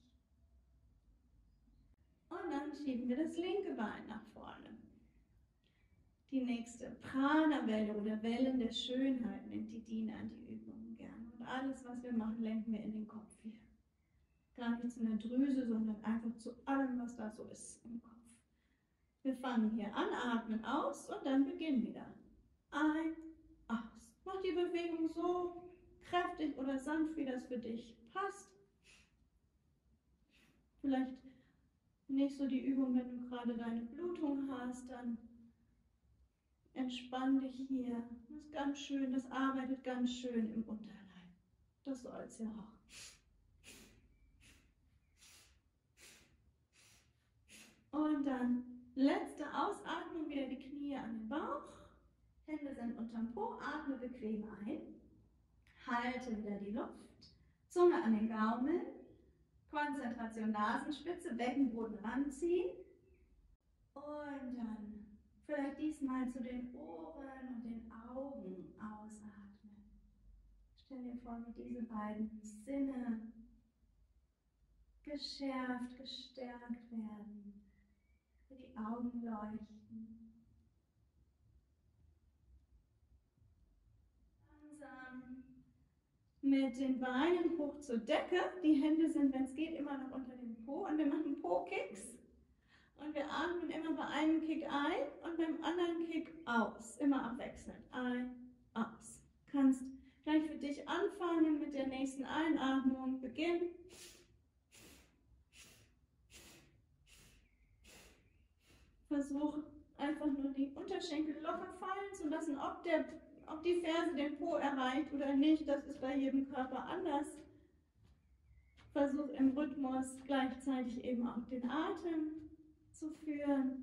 Und dann schieben wir das linke Bein nach vorne. Die nächste Prana-Welle oder Wellen der Schönheit nennt die Dina die Übungen gerne. Und alles, was wir machen, lenken wir in den Kopf hier. Gar nicht zu einer Drüse, sondern einfach zu allem, was da so ist im Kopf. Wir fangen hier an, atmen aus und dann beginnen wieder. Ein, aus. Mach die Bewegung so kräftig oder sanft, wie das für dich passt. Vielleicht nicht so die Übung, wenn du gerade deine Blutung hast, dann entspann dich hier. Das ist ganz schön, das arbeitet ganz schön im Unterleib. Das soll es ja auch. Und dann letzte Ausatmung, wieder die Knie an den Bauch. Hände sind unterm Po, atme bequem ein. Halte wieder die Luft. Zunge an den Gaumen. Konzentration Nasenspitze, Beckenboden ranziehen. Und dann vielleicht diesmal zu den Ohren und den Augen ausatmen. Stell dir vor, wie diese beiden Sinne geschärft, gestärkt werden. Wie die Augen leuchten. Langsam mit den Beinen hoch zur Decke. Die Hände sind, wenn es geht, immer noch unter dem Po. Und wir machen Po-Kicks. Und wir atmen immer bei einem Kick ein und beim anderen Kick aus. Immer abwechselnd. Ein, aus. Kannst gleich für dich anfangen mit der nächsten Einatmung. Beginn. Versuch einfach nur die Unterschenkel locker fallen zu lassen, ob die Ferse den Po erreicht oder nicht. Das ist bei jedem Körper anders. Versuch im Rhythmus gleichzeitig eben auch den Atem zu führen.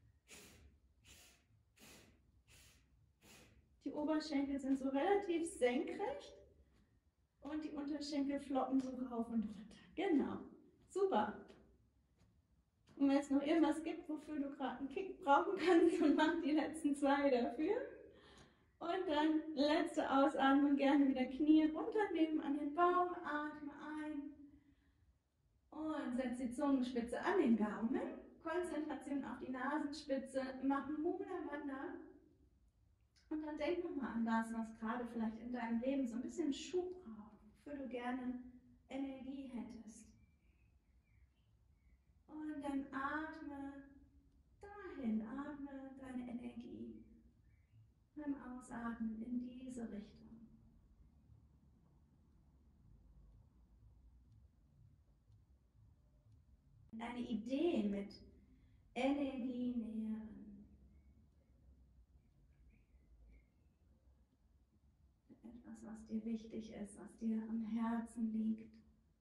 Die Oberschenkel sind so relativ senkrecht und die Unterschenkel floppen so rauf und runter. Genau, super. Und wenn es noch irgendwas gibt, wofür du gerade einen Kick brauchen kannst, dann mach die letzten zwei dafür. Und dann letzte Ausatmung, gerne wieder Knie runternehmen an den Bauch, atme ein und setz die Zungenspitze an den Gaumen. Konzentration auf die Nasenspitze, mach Mula Bandha. Und dann denk nochmal an das, was gerade vielleicht in deinem Leben so ein bisschen Schub braucht, wofür du gerne Energie hättest. Und dann atme dahin, atme deine Energie beim Ausatmen in diese Richtung. Deine Ideen mit Energie nähren. Etwas, was dir wichtig ist, was dir am Herzen liegt.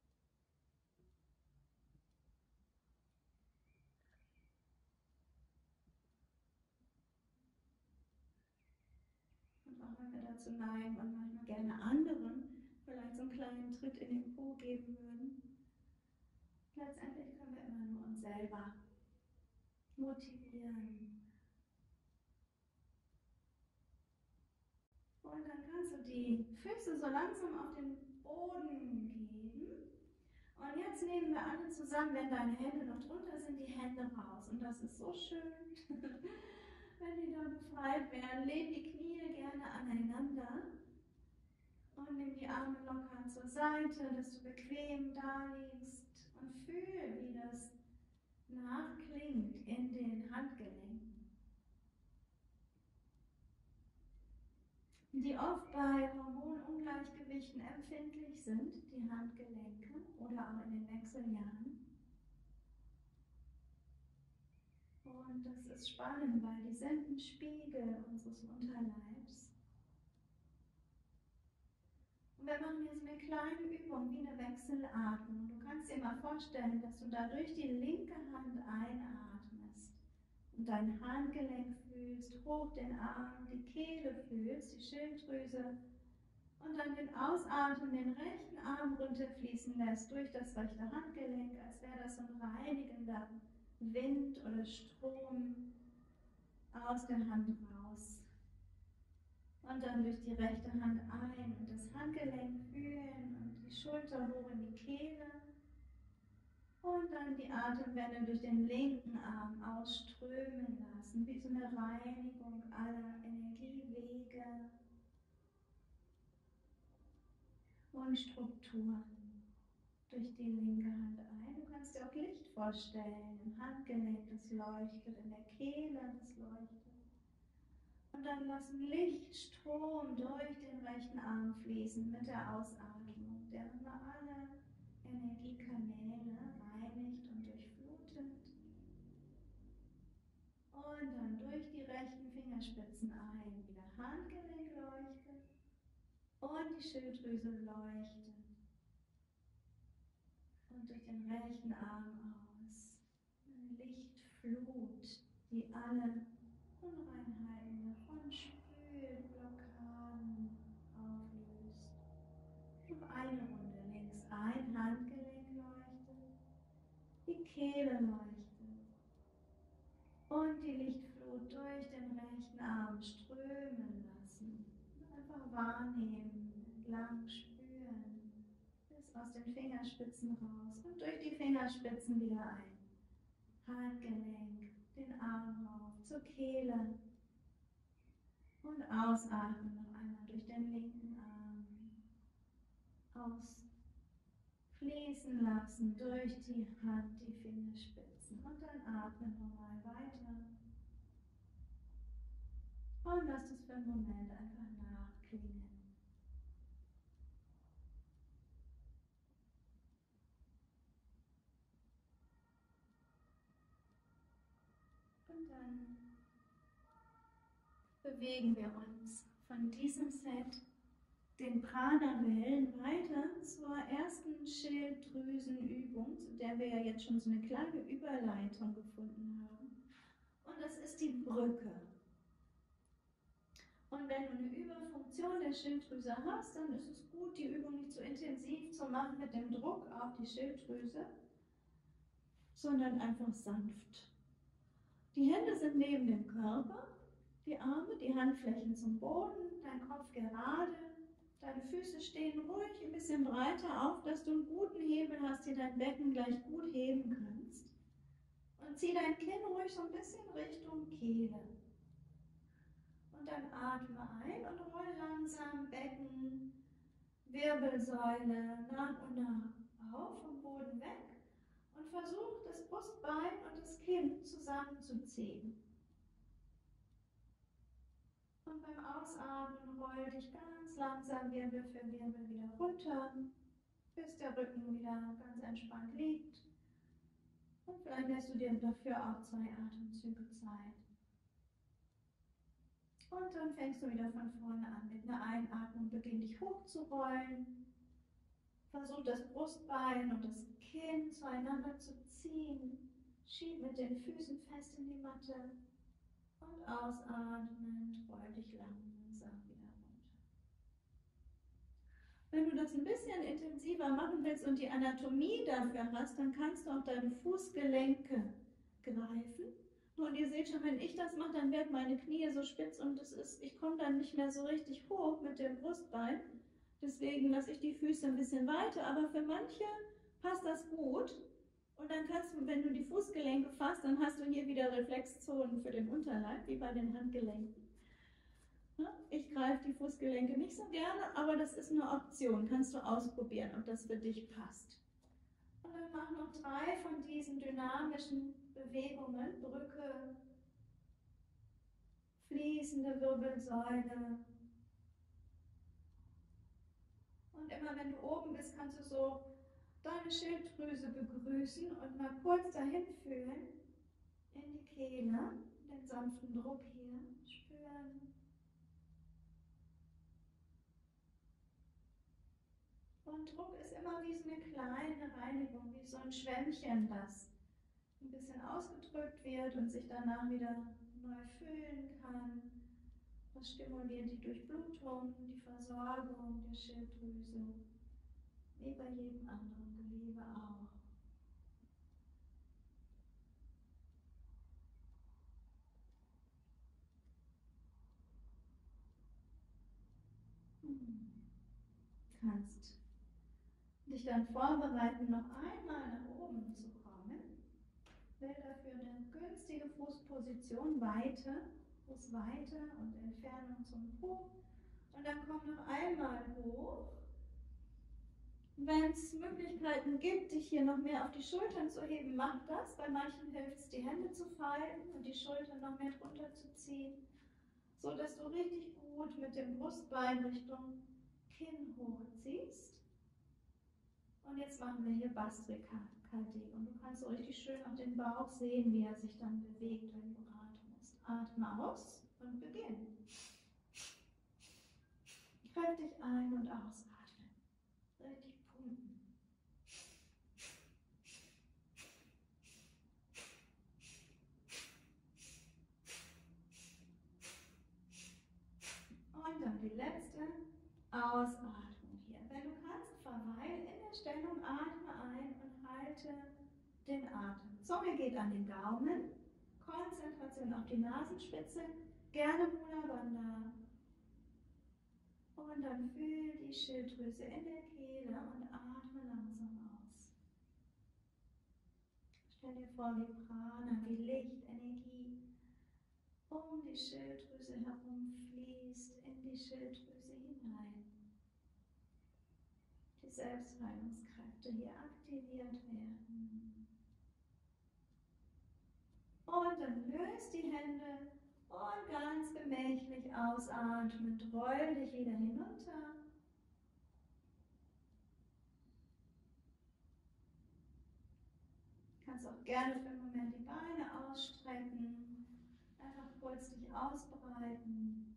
Und auch wenn wir dazu neigen und manchmal gerne anderen vielleicht so einen kleinen Tritt in den Po geben würden, letztendlich können wir immer nur uns selber motivieren. Und dann kannst du die Füße so langsam auf den Boden geben. Und jetzt nehmen wir alle zusammen, wenn deine Hände noch drunter sind, die Hände raus. Und das ist so schön. Wenn die da befreit werden, lehn die Knie gerne aneinander und nimm die Arme locker zur Seite, dass du bequem da liegst und fühl, wie das nachklingt in den Handgelenken, die oft bei Hormonungleichgewichten empfindlich sind, die Handgelenke oder auch in den Wechseljahren. Und das ist spannend, weil die sind ein Spiegel unseres Unterleibs. Und wir machen jetzt eine kleine Übung wie eine Wechselatmung. Du kannst dir mal vorstellen, dass du da durch die linke Hand einatmest und dein Handgelenk fühlst, hoch den Arm, die Kehle fühlst, die Schilddrüse und dann den Ausatmen den rechten Arm runterfließen lässt durch das rechte Handgelenk, als wäre das so ein reinigender Wind oder Strom aus der Hand raus. Und dann durch die rechte Hand ein und das Handgelenk fühlen und die Schulter hoch in die Kehle. Und dann die Atemwelle durch den linken Arm ausströmen lassen, wie so eine Reinigung aller Energiewege und Strukturen durch die linke Hand ein. Du kannst dir auch Licht vorstellen, im Handgelenk, das leuchtet, in der Kehle, das leuchtet. Und dann lassen Lichtstrom durch den rechten Arm fließen mit der Ausatmung, der immer alle Energiekanäle reinigt und durchflutet. Und dann durch die rechten Fingerspitzen ein, wie der Handgelenk leuchtet und die Schilddrüse leuchtet. Und durch den rechten Arm aus. Eine Lichtflut, die alle Unreinheiten davon spült, Blockaden auflöst. Noch eine Runde links ein, Handgelenk leuchtet, die Kehle leuchtet und die Lichtflut durch den rechten Arm strömen lassen. Einfach wahrnehmen, entlang spüren, bis aus den Fingerspitzen raus und durch die Fingerspitzen wieder ein. Handgelenk, den Arm rauf zur Kehle und ausatmen noch einmal durch den linken Arm. Ausfließen lassen durch die Hand, die Fingerspitzen und dann atmen nochmal weiter. Und lass das für einen Moment einfach nachklingen. Und dann bewegen wir uns von diesem Set den Prana-Wellen weiter zur ersten Schilddrüsenübung, zu der wir ja jetzt schon so eine kleine Überleitung gefunden haben. Und das ist die Brücke. Und wenn du eine Überfunktion der Schilddrüse hast, dann ist es gut, die Übung nicht zu intensiv zu machen mit dem Druck auf die Schilddrüse, sondern einfach sanft. Die Hände sind neben dem Körper, die Arme, die Handflächen zum Boden, dein Kopf gerade, deine Füße stehen ruhig ein bisschen breiter auf, dass du einen guten Hebel hast, hier dein Becken gleich gut heben kannst. Und zieh dein Kinn ruhig so ein bisschen Richtung Kehle. Und dann atme ein und roll langsam Becken, Wirbelsäule nach und nach auf, vom Boden weg. Und versuch das Brustbein und das Kinn zusammenzuziehen. Und beim Ausatmen roll dich ganz langsam Wirbel für Wirbel wieder runter, bis der Rücken wieder ganz entspannt liegt. Und vielleicht lässt du dir dafür auch 2 Atemzüge Zeit. Und dann fängst du wieder von vorne an. Mit einer Einatmung beginn dich hochzurollen. Versuch das Brustbein und das Kinn zueinander zu ziehen. Schieb mit den Füßen fest in die Matte. Und ausatmend roll dich langsam wieder runter. Wenn du das ein bisschen intensiver machen willst und die Anatomie dafür hast, dann kannst du auch deine Fußgelenke greifen. Und ihr seht schon, wenn ich das mache, dann werden meine Knie so spitz und ich komme dann nicht mehr so richtig hoch mit dem Brustbein. Deswegen lasse ich die Füße ein bisschen weiter, aber für manche passt das gut. Und dann kannst du, wenn du die Fußgelenke fasst, dann hast du hier wieder Reflexzonen für den Unterleib, wie bei den Handgelenken. Ich greife die Fußgelenke nicht so gerne, aber das ist eine Option. Kannst du ausprobieren, ob das für dich passt. Und dann mach noch 3 von diesen dynamischen Bewegungen. Brücke, fließende Wirbelsäule. Und immer wenn du oben bist, kannst du so deine Schilddrüse begrüßen und mal kurz dahin fühlen. In die Kehle, den sanften Druck hier spüren. Und Druck ist immer wie so eine kleine Reinigung, wie so ein Schwämmchen, das ein bisschen ausgedrückt wird und sich danach wieder neu füllen kann. Das stimuliert die Durchblutung, die Versorgung der Schilddrüse, wie bei jedem anderen Gewebe auch. Kannst dich dann vorbereiten, noch einmal nach oben zu kommen. Wähle dafür eine günstige Fußposition, Fußweite und Entfernung zum Po. Und dann komm noch einmal hoch. Wenn es Möglichkeiten gibt, dich hier noch mehr auf die Schultern zu heben, mach das. Bei manchen hilft es, die Hände zu falten und die Schultern noch mehr drunter zu ziehen, so dass du richtig gut mit dem Brustbein Richtung Kinn hochziehst. Und jetzt machen wir hier Bhastrika Kaldé. Und du kannst so richtig schön auch den Bauch sehen, wie er sich dann bewegt, wenn du atmest. Atme aus und beginn. Kräftig ein- und ausatmen. Richtig pumpen. Und dann die letzte Ausatmung hier. Wenn du kannst, verweil in der Stellung, atme ein und halte den Atem. Zunge geht an den Gaumen. Konzentration auf die Nasenspitze. Gerne Mula Bandha. Und dann fühl die Schilddrüse in der Kehle und atme langsam aus. Stell dir vor, wie Prana, wie Lichtenergie um die Schilddrüse herum fließt, in die Schilddrüse hinein. Die Selbstheilungskräfte hier aktiviert werden. Und dann löst die Hände und ganz gemächlich ausatmend, roll dich wieder hinunter. Du kannst auch gerne für einen Moment die Beine ausstrecken, einfach kurz dich ausbreiten.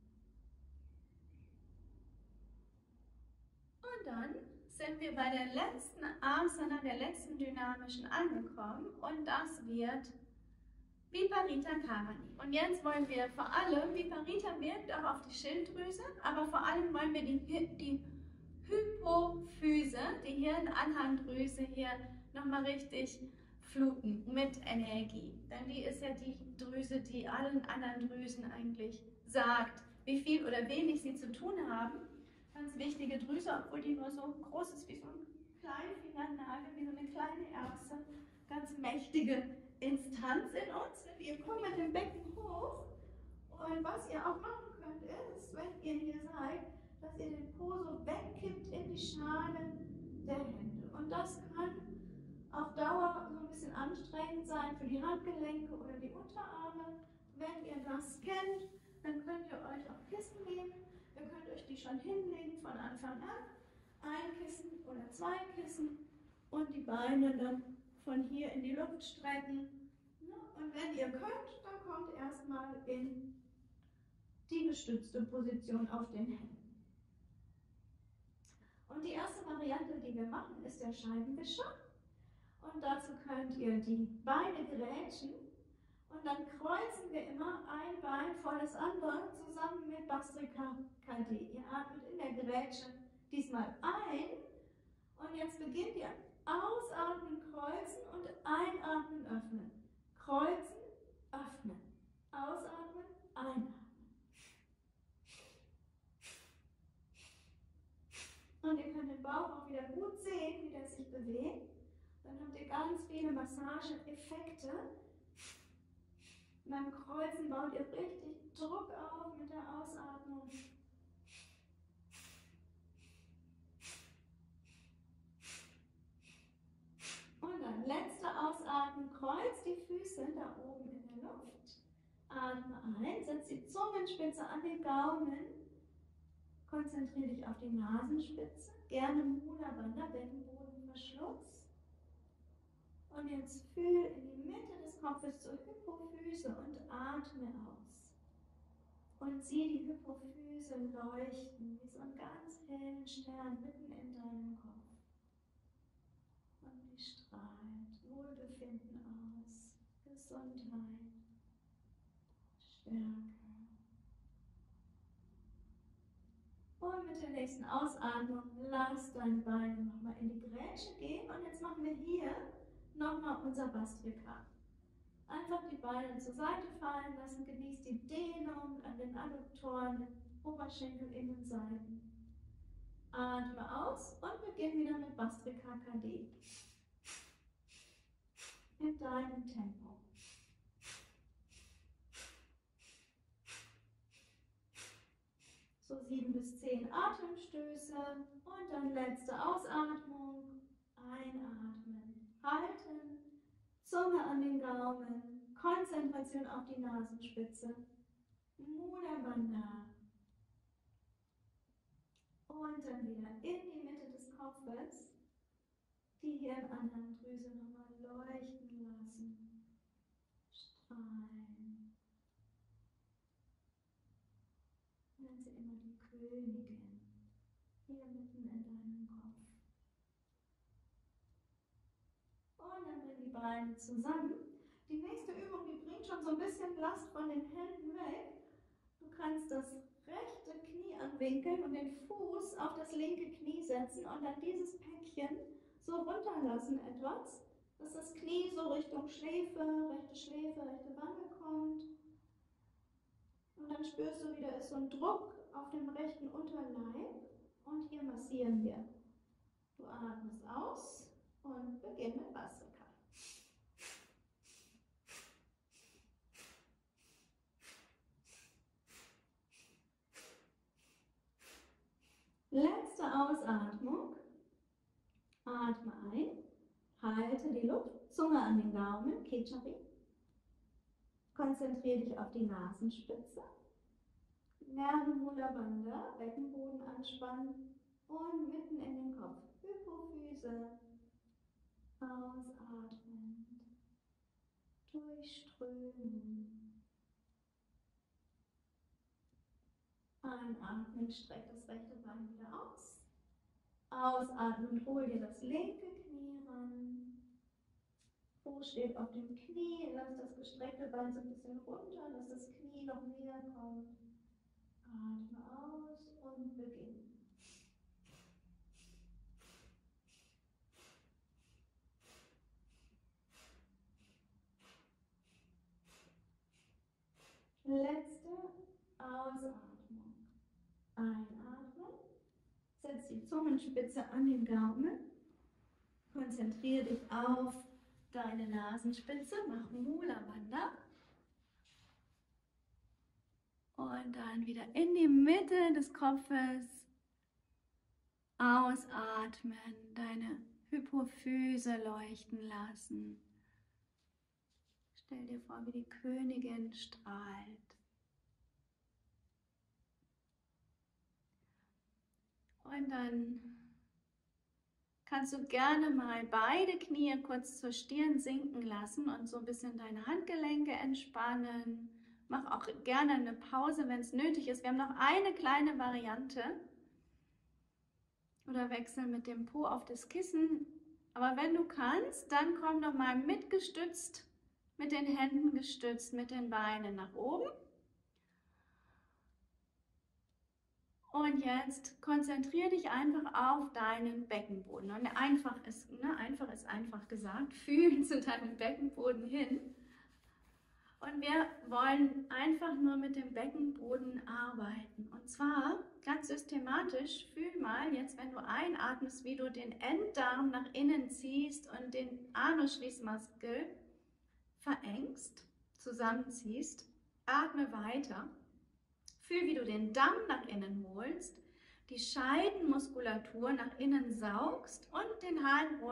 Und dann sind wir bei der letzten Asana, der letzten dynamischen angekommen und das wird Viparita Karani. Und jetzt wollen wir vor allem, Viparita wirkt auch auf die Schilddrüse, aber vor allem wollen wir die Hypophyse, die Hirnanhangdrüse hier nochmal richtig fluten mit Energie. Denn die ist ja die Drüse, die allen anderen Drüsen eigentlich sagt, wie viel oder wenig sie zu tun haben. Ganz wichtige Drüse, obwohl die nur so groß ist wie so ein Kleinfingernagel, wie so eine kleine Erbse. Ganz mächtige Instanz in uns. Ihr kommt mit dem Becken hoch und was ihr auch machen könnt ist, wenn ihr hier seid, dass ihr den Po so wegkippt in die Schale der Hände. Und das kann auf Dauer so ein bisschen anstrengend sein für die Handgelenke oder die Unterarme. Wenn ihr das kennt, dann könnt ihr euch auch Kissen nehmen. Ihr könnt euch die schon hinlegen von Anfang an. Ein Kissen oder 2 Kissen und die Beine dann von hier in die Luft strecken. Und wenn ihr könnt, dann kommt erstmal in die gestützte Position auf den Händen. Und die erste Variante, die wir machen, ist der Scheibenwischer. Und dazu könnt ihr die Beine grätschen. Und dann kreuzen wir immer ein Bein vor das andere zusammen mit Bhastrika Kaldé. Ihr atmet in der Grätsche diesmal ein. Und jetzt beginnt ihr ausatmen, kreuzen und einatmen, öffnen. Kreuzen, öffnen. Ausatmen, einatmen. Und ihr könnt den Bauch auch wieder gut sehen, wie der sich bewegt. Dann habt ihr ganz viele Massageeffekte. Beim Kreuzen baut ihr richtig Druck auf mit der Ausatmung. Und dann letzter Ausatmen, kreuz die Füße da oben in der Luft. Atme ein, setz die Zungenspitze an den Gaumen. Konzentriere dich auf die Nasenspitze. Gerne Mula Bandha, Beckenbodenverschluss. Und jetzt fühl in die Mitte des Kopfes zur Hypophyse und atme aus. Und sieh die Hypophyse leuchten wie so einen ganz hellen Stern mitten in deinem Kopf. Und die strahlt Wohlbefinden aus, Gesundheit, Stärke. Und mit der nächsten Ausatmung lass deine Beine nochmal in die Grätsche gehen. Und jetzt machen wir hier nochmal unser Bhastrika. Einfach die Beine zur Seite fallen lassen, genieß die Dehnung an den Adduktoren, den Oberschenkelinnenseiten. Atme aus und beginn wieder mit Bhastrika KD. In deinem Tempo. So 7 bis 10 Atemstöße und dann letzte Ausatmung. Einatmen, halten, Zunge an den Gaumen, Konzentration auf die Nasenspitze. Mula Bandha. Und dann wieder in die Mitte des Kopfes die Hirnanhangdrüse nochmal leuchten lassen, strahlen. Nenn sie immer die Königin, hier mitten in deinem Kopf. Und dann bring die Beine zusammen. Die nächste Übung, die bringt schon so ein bisschen Last von den Händen weg. Du kannst das rechte Knie anwinkeln und den Fuß auf das linke Knie setzen und dann dieses Päckchen so runterlassen etwas, dass das Knie so Richtung Schläfe, rechte Wange kommt. Und dann spürst du wieder, ist so ein Druck auf dem rechten Unterleib und hier massieren wir. Du atmest aus und beginn mit Bhastrika. Letzte Ausatmung. Atme ein, halte die Luft, Zunge an den Gaumen, Khechari. Konzentriere dich auf die Nasenspitze. Lerne Mula Bandha, Beckenboden anspannen und mitten in den Kopf. Hypophyse. Ausatmen. Durchströmen. Einatmen, streck das rechte Bein wieder aus. Ausatmen, hol dir das linke Knie ran. Fuß steht auf dem Knie, lass das gestreckte Bein so ein bisschen runter, lass das Knie noch näher kommen. Atme aus und beginn. Letzte Ausatmung. Einatmen. Setz die Zungenspitze an den Gaumen. Konzentriere dich auf deine Nasenspitze. Mach Mula Bandha. Und dann wieder in die Mitte des Kopfes. Ausatmen. Deine Hypophyse leuchten lassen. Stell dir vor, wie die Königin strahlt. Und dann kannst du gerne mal beide Knie kurz zur Stirn sinken lassen und so ein bisschen deine Handgelenke entspannen. Mach auch gerne eine Pause, wenn es nötig ist. Wir haben noch eine kleine Variante. Oder wechseln mit dem Po auf das Kissen. Aber wenn du kannst, dann komm noch mal mitgestützt, mit den Händen gestützt, mit den Beinen nach oben. Und jetzt konzentriere dich einfach auf deinen Beckenboden. Und einfach ist einfach gesagt, fühl zu deinem Beckenboden hin. Und wir wollen einfach nur mit dem Beckenboden arbeiten. Und zwar ganz systematisch. Fühl mal jetzt, wenn du einatmest, wie du den Enddarm nach innen ziehst und den Anusschließmuskel verengst, zusammenziehst. Atme weiter. Fühl, wie du den Damm nach innen holst, die Scheidenmuskulatur nach innen saugst und den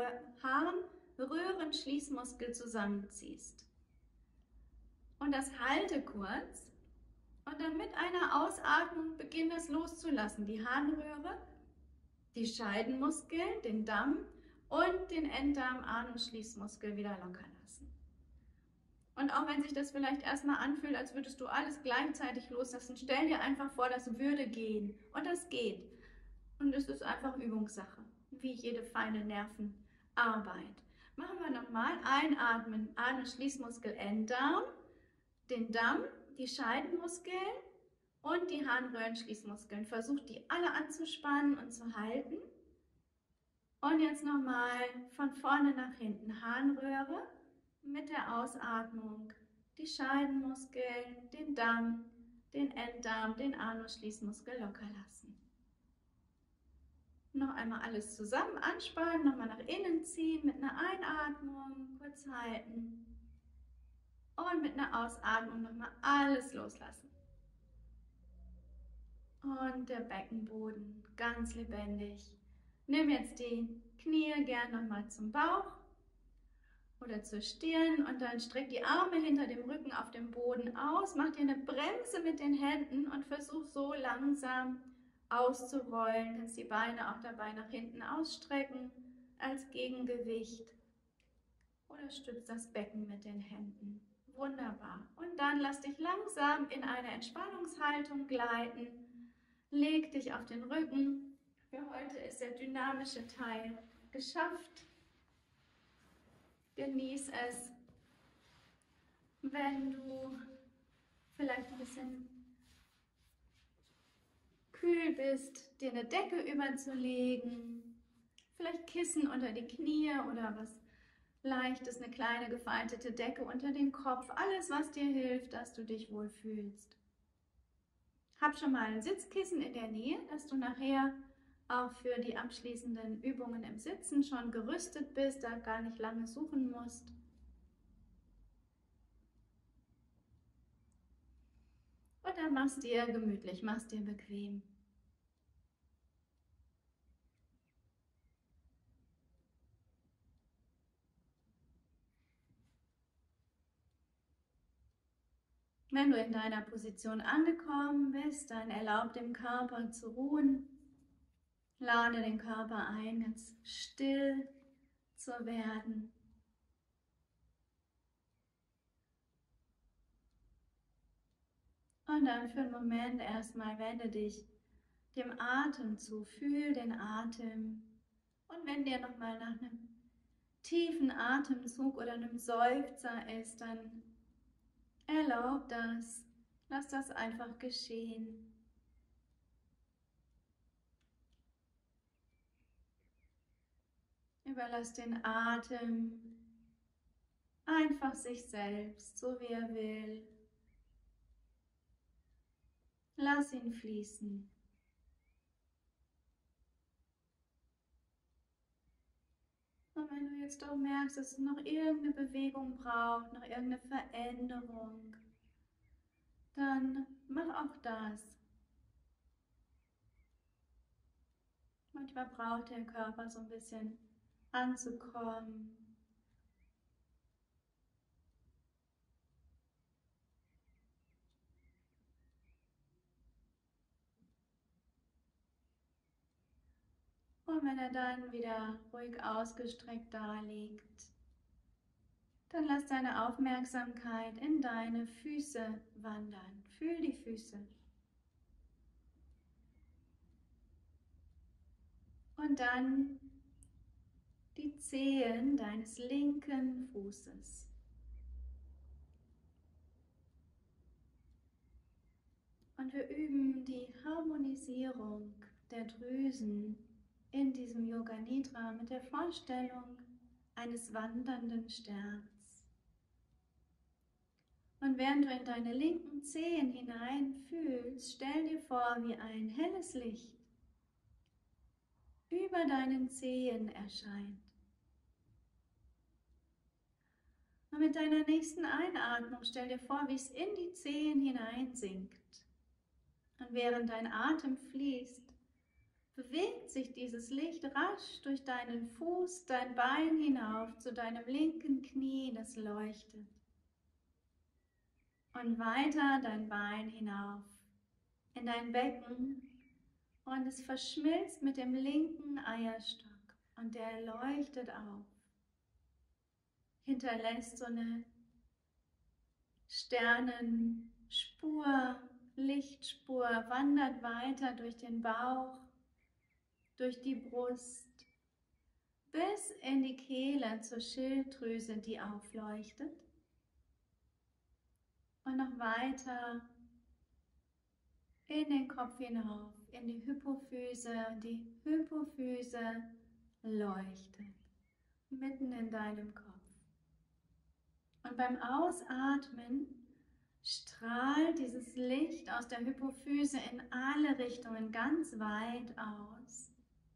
Harnröhrenschließmuskel zusammenziehst. Und das halte kurz und dann mit einer Ausatmung beginne es loszulassen. Die Harnröhre, die Scheidenmuskeln, den Damm und den Enddarm-Anusschließmuskel wieder locker lassen. Und auch wenn sich das vielleicht erstmal anfühlt, als würdest du alles gleichzeitig loslassen, stell dir einfach vor, das würde gehen. Und das geht. Und es ist einfach Übungssache, wie jede feine Nervenarbeit. Machen wir nochmal. Einatmen, Anusschließmuskel, Enddarm, den Damm, die Scheidenmuskeln und die Harnröhrenschließmuskeln. Versucht die alle anzuspannen und zu halten. Und jetzt nochmal von vorne nach hinten. Harnröhre mit der Ausatmung, die Scheidenmuskeln, den Damm, den Enddarm, den Anusschließmuskel locker lassen. Noch einmal alles zusammen anspannen, nochmal nach innen ziehen mit einer Einatmung, kurz halten. Und mit einer Ausatmung nochmal alles loslassen. Und der Beckenboden ganz lebendig. Nimm jetzt die Knie gern nochmal zum Bauch oder zur Stirn und dann streck die Arme hinter dem Rücken auf dem Boden aus. Mach dir eine Bremse mit den Händen und versuch so langsam auszurollen. Du kannst die Beine auch dabei nach hinten ausstrecken als Gegengewicht oder stützt das Becken mit den Händen. Wunderbar. Und dann lass dich langsam in eine Entspannungshaltung gleiten. Leg dich auf den Rücken. Für heute ist der dynamische Teil geschafft. Genieß es, wenn du vielleicht ein bisschen kühl bist, dir eine Decke überzulegen, vielleicht Kissen unter die Knie oder was Leichtes, eine kleine gefaltete Decke unter den Kopf, alles was dir hilft, dass du dich wohlfühlst. Hab schon mal ein Sitzkissen in der Nähe, dass du nachher auch für die abschließenden Übungen im Sitzen schon gerüstet bist, da gar nicht lange suchen musst. Und dann machst dir gemütlich, machst dir bequem. Wenn du in deiner Position angekommen bist, dann erlaub dem Körper zu ruhen. Lade den Körper ein, ganz still zu werden. Und dann für einen Moment erstmal wende dich dem Atem zu, fühl den Atem. Und wenn dir nochmal nach einem tiefen Atemzug oder einem Seufzer ist, dann erlaub das, lass das einfach geschehen. Überlass den Atem einfach sich selbst, so wie er will. Lass ihn fließen. Und wenn du jetzt auch merkst, dass es noch irgendeine Bewegung braucht, noch irgendeine Veränderung, dann mach auch das. Manchmal braucht der Körper so ein bisschen anzukommen. Und wenn er dann wieder ruhig ausgestreckt da liegt, dann lass deine Aufmerksamkeit in deine Füße wandern. Fühl die Füße. Und dann die Zehen deines linken Fußes. Und wir üben die Harmonisierung der Drüsen in diesem Yoga Nidra mit der Vorstellung eines wandernden Sterns. Und während du in deine linken Zehen hineinfühlst, stell dir vor, wie ein helles Licht über deinen Zehen erscheint. Und mit deiner nächsten Einatmung stell dir vor, wie es in die Zehen hineinsinkt. Und während dein Atem fließt, bewegt sich dieses Licht rasch durch deinen Fuß, dein Bein hinauf zu deinem linken Knie, das leuchtet. Und weiter dein Bein hinauf in dein Becken und es verschmilzt mit dem linken Eierstock und der leuchtet auf. Hinterlässt so eine Sternenspur, Lichtspur, wandert weiter durch den Bauch, durch die Brust, bis in die Kehle zur Schilddrüse, die aufleuchtet. Und noch weiter in den Kopf hinauf, in die Hypophyse. Die Hypophyse leuchtet mitten in deinem Kopf. Und beim Ausatmen strahlt dieses Licht aus der Hypophyse in alle Richtungen ganz weit aus.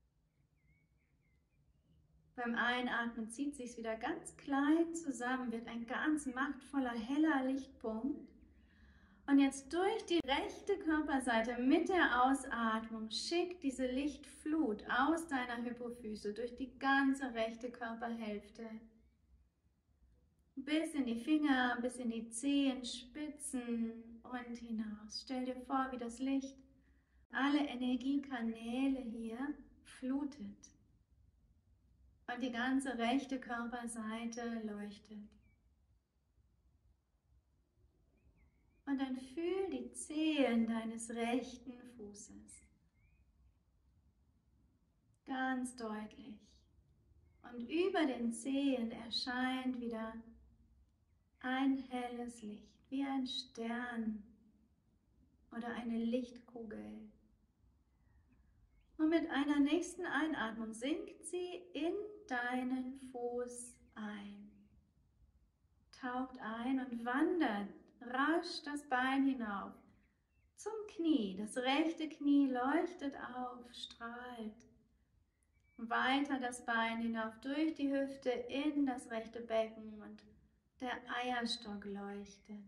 Beim Einatmen zieht sich wieder ganz klein zusammen, wird ein ganz machtvoller, heller Lichtpunkt. Und jetzt durch die rechte Körperseite mit der Ausatmung schickt diese Lichtflut aus deiner Hypophyse durch die ganze rechte Körperhälfte. Bis in die Finger, bis in die Zehenspitzen und hinaus. Stell dir vor, wie das Licht alle Energiekanäle hier flutet. Und die ganze rechte Körperseite leuchtet. Und dann fühl die Zehen deines rechten Fußes. Ganz deutlich. Und über den Zehen erscheint wieder ein helles Licht, wie ein Stern oder eine Lichtkugel. Und mit einer nächsten Einatmung sinkt sie in deinen Fuß ein. Taucht ein und wandert rasch das Bein hinauf zum Knie. Das rechte Knie leuchtet auf, strahlt. Weiter das Bein hinauf durch die Hüfte in das rechte Becken und der Eierstock leuchtet.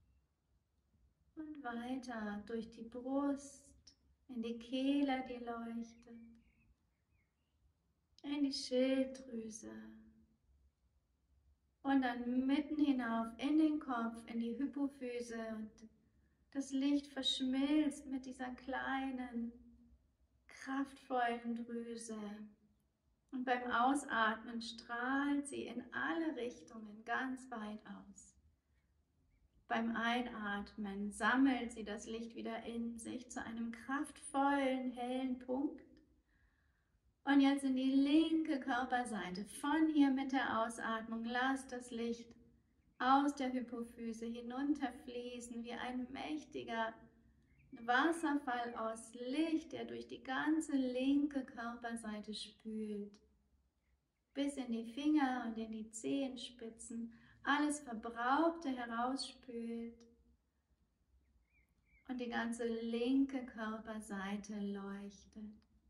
Und weiter durch die Brust, in die Kehle, die leuchtet, in die Schilddrüse und dann mitten hinauf in den Kopf, in die Hypophyse und das Licht verschmilzt mit dieser kleinen, kraftvollen Drüse. Und beim Ausatmen strahlt sie in alle Richtungen ganz weit aus. Beim Einatmen sammelt sie das Licht wieder in sich zu einem kraftvollen, hellen Punkt. Und jetzt in die linke Körperseite. Von hier mit der Ausatmung lass das Licht aus der Hypophyse hinunterfließen wie ein mächtiger Wasserfall aus Licht, der durch die ganze linke Körperseite spült. Bis in die Finger und in die Zehenspitzen alles Verbrauchte herausspült und die ganze linke Körperseite leuchtet.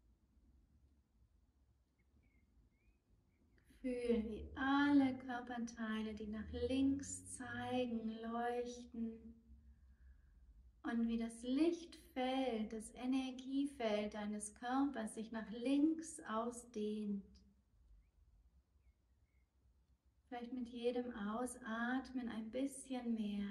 Fühl, wie alle Körperteile, die nach links zeigen, leuchten und wie das Lichtfeld, das Energiefeld deines Körpers sich nach links ausdehnt. Vielleicht mit jedem Ausatmen ein bisschen mehr.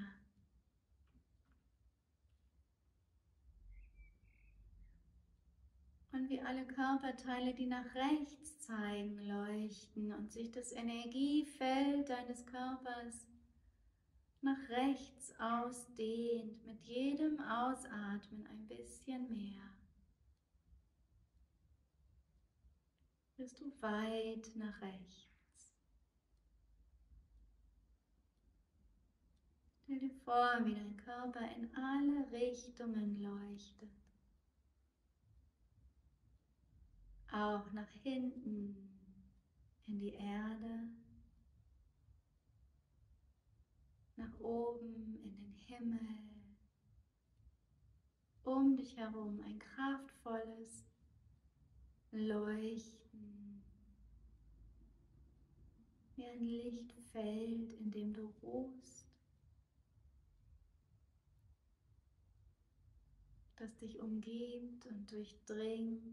Und wie alle Körperteile, die nach rechts zeigen, leuchten und sich das Energiefeld deines Körpers nach rechts ausdehnt, mit jedem Ausatmen ein bisschen mehr. Bist du weit nach rechts. Stell dir vor, wie dein Körper in alle Richtungen leuchtet. Auch nach hinten in die Erde, nach oben in den Himmel. Um dich herum ein kraftvolles Leuchten, wie ein Lichtfeld, in dem du ruhst, das dich umgibt und durchdringt.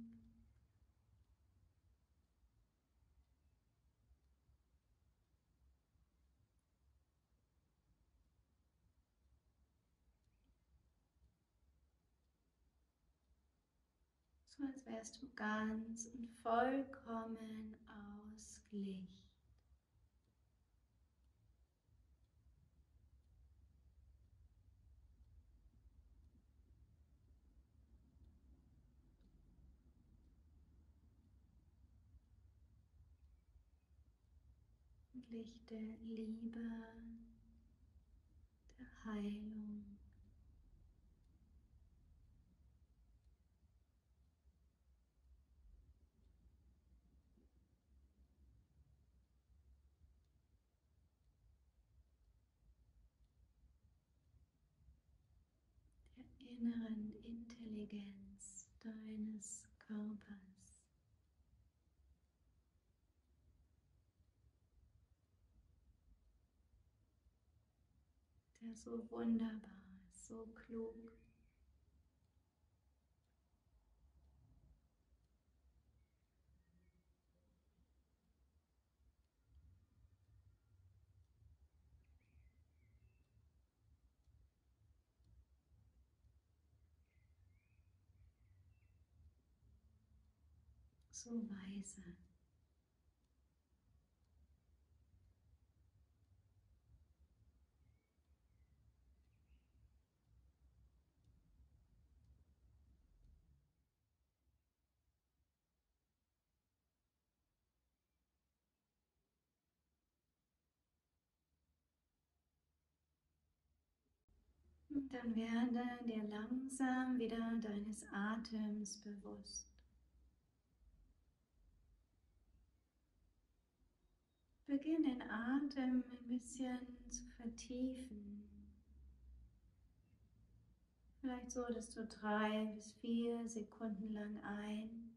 So als wärst du ganz und vollkommen aus Licht. Licht der Liebe, der Heilung. Der inneren Intelligenz deines Körpers. Der so wunderbar ist, so klug. So weise. Und dann werde dir langsam wieder deines Atems bewusst. Beginn den Atem ein bisschen zu vertiefen. Vielleicht so, dass du 3 bis 4 Sekunden lang ein-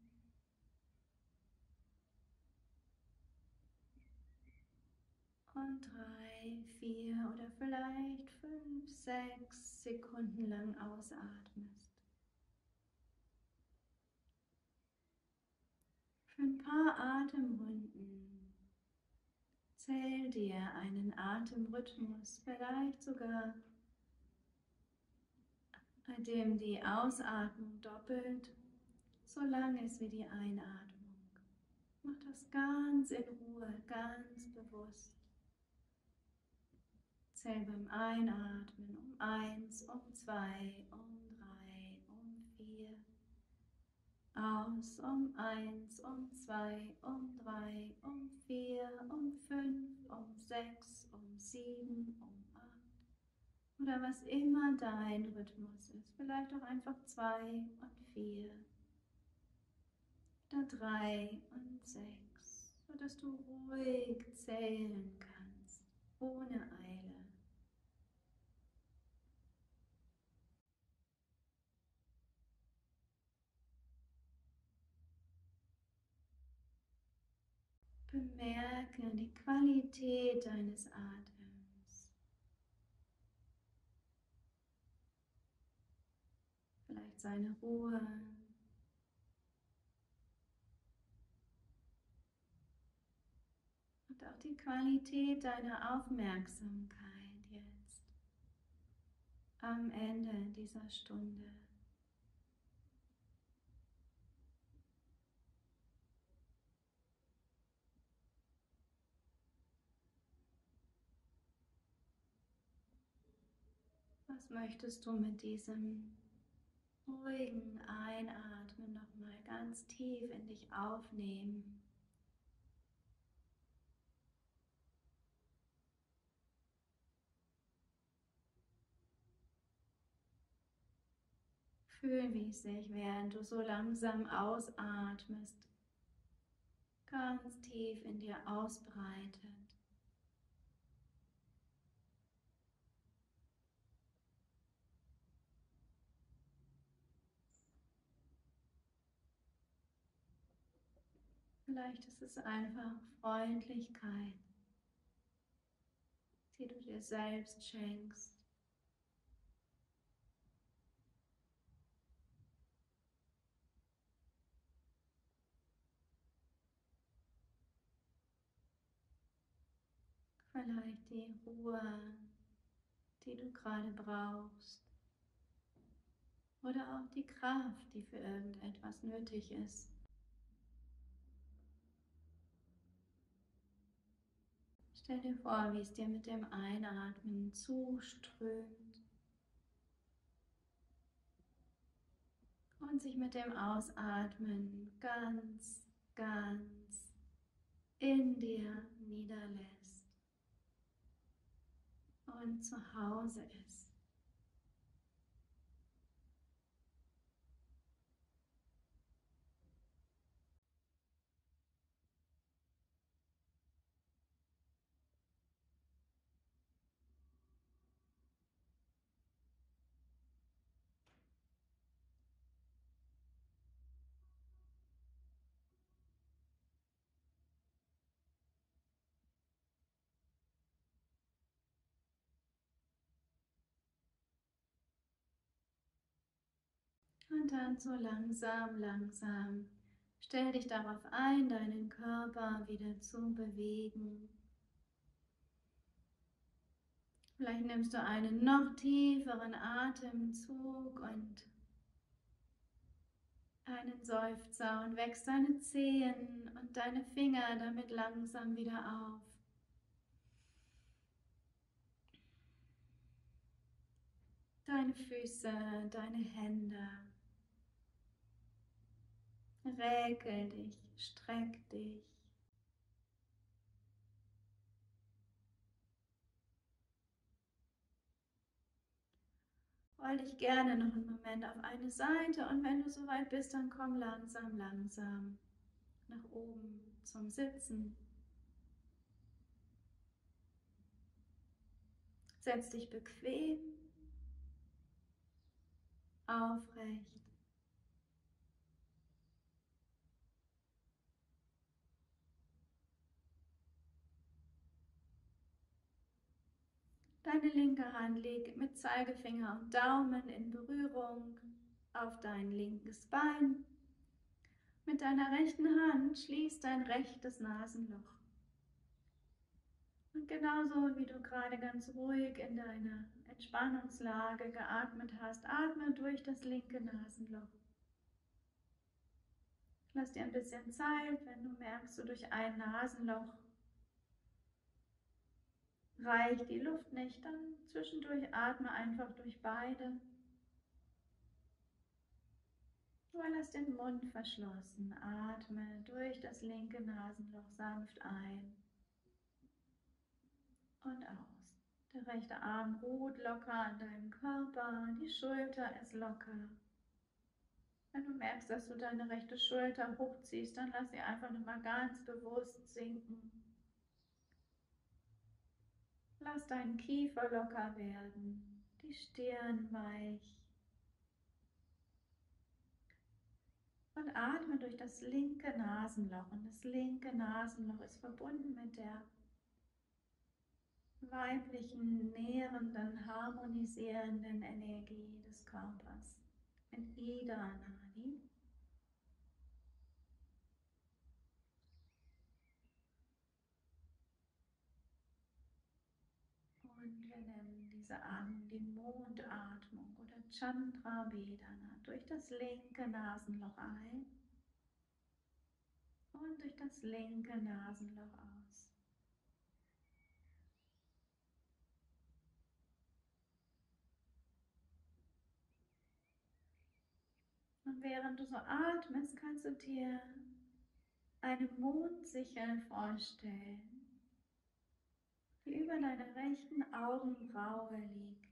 und 3, 4 oder vielleicht 5, 6 Sekunden lang ausatmest. Für ein paar Atemrunden zähl dir einen Atemrhythmus, vielleicht sogar bei dem die Ausatmung doppelt so lang ist wie die Einatmung. Mach das ganz in Ruhe, ganz bewusst. Zähl beim Einatmen um 1, um 2, um 3, um 4. Aus um 1, um 2, um 3, um 4, um 5, um 6, um 7, um 8. Oder was immer dein Rhythmus ist. Vielleicht auch einfach 2 und 4. Oder 3 und 6. Sodass du ruhig zählen kannst. Ohne Eile. Bemerke die Qualität deines Atems. Vielleicht seine Ruhe. Und auch die Qualität deiner Aufmerksamkeit jetzt am Ende dieser Stunde. Was möchtest du mit diesem ruhigen Einatmen nochmal ganz tief in dich aufnehmen? Fühl, wie es sich, während du so langsam ausatmest, ganz tief in dir ausbreitet. Vielleicht ist es einfach Freundlichkeit, die du dir selbst schenkst. Vielleicht die Ruhe, die du gerade brauchst. Oder auch die Kraft, die für irgendetwas nötig ist. Stell dir vor, wie es dir mit dem Einatmen zuströmt und sich mit dem Ausatmen ganz, ganz in dir niederlässt und zu Hause ist. Und dann so langsam, langsam stell dich darauf ein, deinen Körper wieder zu bewegen. Vielleicht nimmst du einen noch tieferen Atemzug und einen Seufzer und wächst deine Zehen und deine Finger damit langsam wieder auf. Deine Füße, deine Hände. Räkel dich, streck dich. Roll dich gerne noch einen Moment auf eine Seite und wenn du soweit bist, dann komm langsam, langsam nach oben zum Sitzen. Setz dich bequem, aufrecht. Deine linke Hand legt mit Zeigefinger und Daumen in Berührung auf dein linkes Bein. Mit deiner rechten Hand schließ dein rechtes Nasenloch. Und genauso wie du gerade ganz ruhig in deiner Entspannungslage geatmet hast, atme durch das linke Nasenloch. Lass dir ein bisschen Zeit, wenn du merkst, du durch ein Nasenloch reicht die Luft nicht, dann zwischendurch atme einfach durch beide. Oder lass den Mund verschlossen, atme durch das linke Nasenloch sanft ein und aus. Der rechte Arm ruht locker an deinem Körper, die Schulter ist locker. Wenn du merkst, dass du deine rechte Schulter hochziehst, dann lass sie einfach nochmal ganz bewusst sinken. Lass deinen Kiefer locker werden, die Stirn weich. Und atme durch das linke Nasenloch. Und das linke Nasenloch ist verbunden mit der weiblichen, nährenden, harmonisierenden Energie des Körpers. Ein Ida Nadi. Und wir nennen diese Atmung die Mondatmung oder Chandra Vedana. Durch das linke Nasenloch ein und durch das linke Nasenloch aus. Und während du so atmest, kannst du dir eine Mondsichel vorstellen, die über deiner rechten Augenbraue liegt.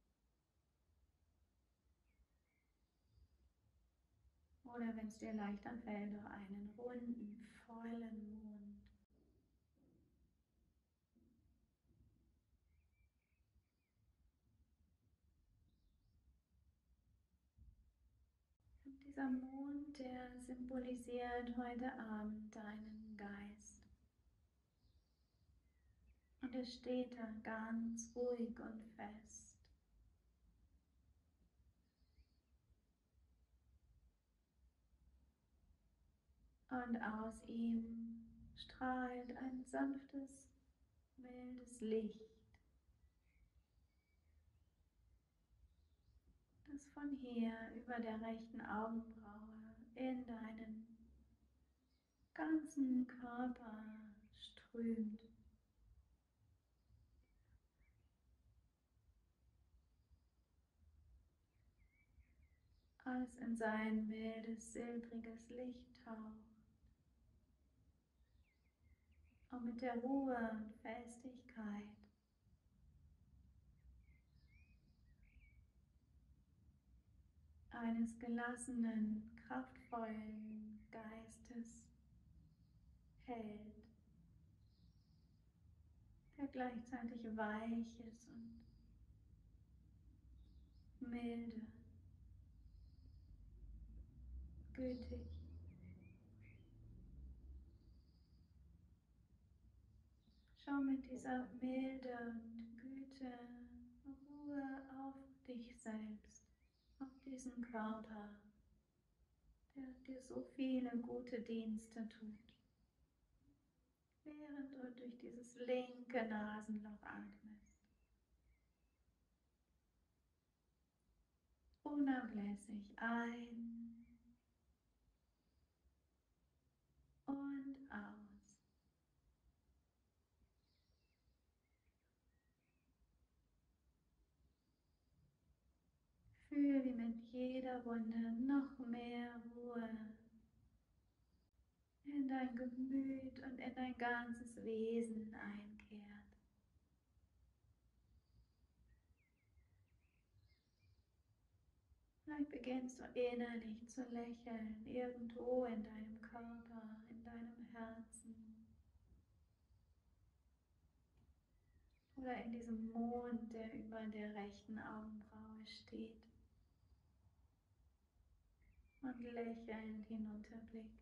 Oder wenn es dir leichter fällt, auch einen runden, vollen Mond. Und Dieser Mond, der symbolisiert heute Abend deinen Geist. Und er steht da ganz ruhig und fest. Und aus ihm strahlt ein sanftes, mildes Licht, das von hier über der rechten Augenbraue in deinen ganzen Körper strömt. Alles in sein mildes, silbriges Licht taucht. Und mit der Ruhe und Festigkeit eines gelassenen, kraftvollen Geistes hält, der gleichzeitig weich ist und milde, gütig. Schau mit dieser Milde und Güte, Ruhe auf dich selbst, auf diesen Körper, der dir so viele gute Dienste tut, während du durch dieses linke Nasenloch atmest. Unablässig ein und aus. Fühl, wie mit jeder Runde noch mehr Ruhe in dein Gemüt und in dein ganzes Wesen einkehrt. Vielleicht beginnst du innerlich zu lächeln, irgendwo in deinem Körper, in deinem Herzen oder in diesem Mond, der über der rechten Augenbraue steht und lächelnd hinunterblickt.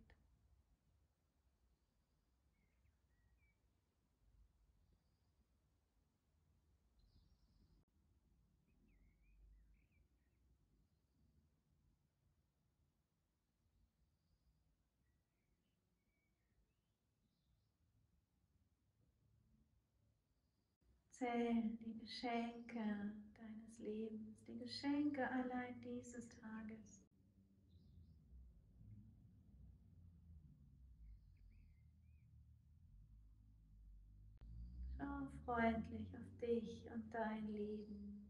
Zähl die Geschenke deines Lebens, die Geschenke allein dieses Tages. Schau freundlich auf dich und dein Leben.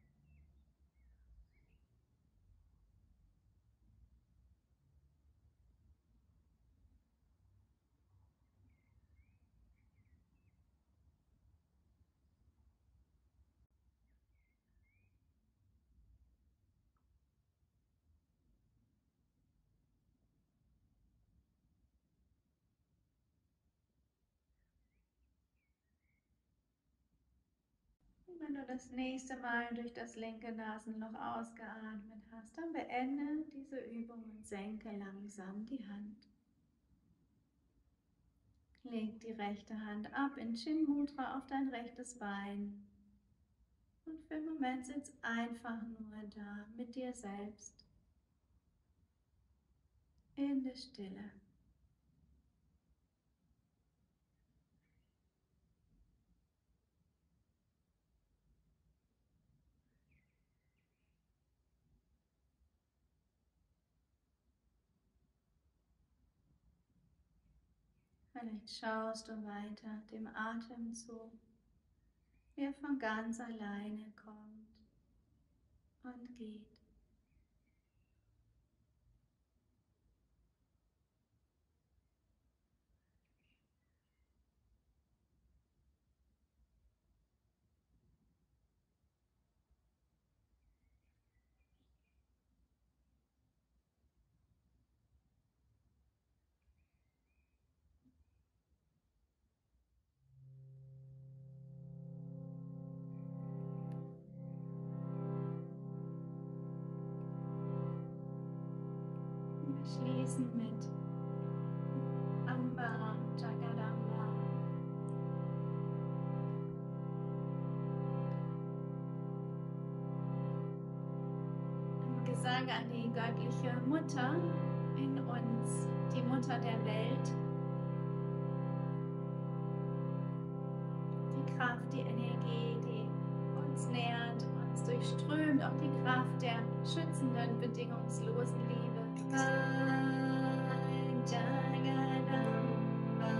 Und wenn du das nächste Mal durch das linke Nasenloch ausgeatmet hast, dann beende diese Übung und senke langsam die Hand. Leg die rechte Hand ab in Chin Mudra auf dein rechtes Bein. Und für den Moment sitz einfach nur da mit dir selbst. In der Stille. Vielleicht schaust du weiter dem Atem zu, wie er von ganz alleine kommt und geht. schließen mit Amba Jagadamba. Ein Gesang an die göttliche Mutter in uns, die Mutter der Welt. Die Kraft, die Energie, die uns nährt, uns durchströmt, auch die Kraft der schützenden, bedingungslosen Liebe. Jagadamba,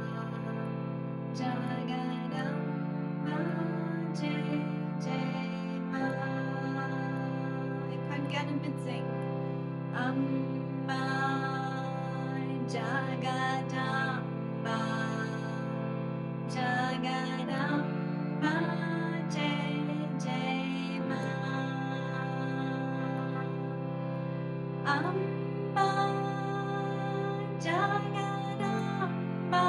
Jagadamba, Jai Jai Ma. Ihr könnt gerne mitsingen. Amba Jagadamba, Jagadamba, Jai Jai Ma. Amba Jagadamba,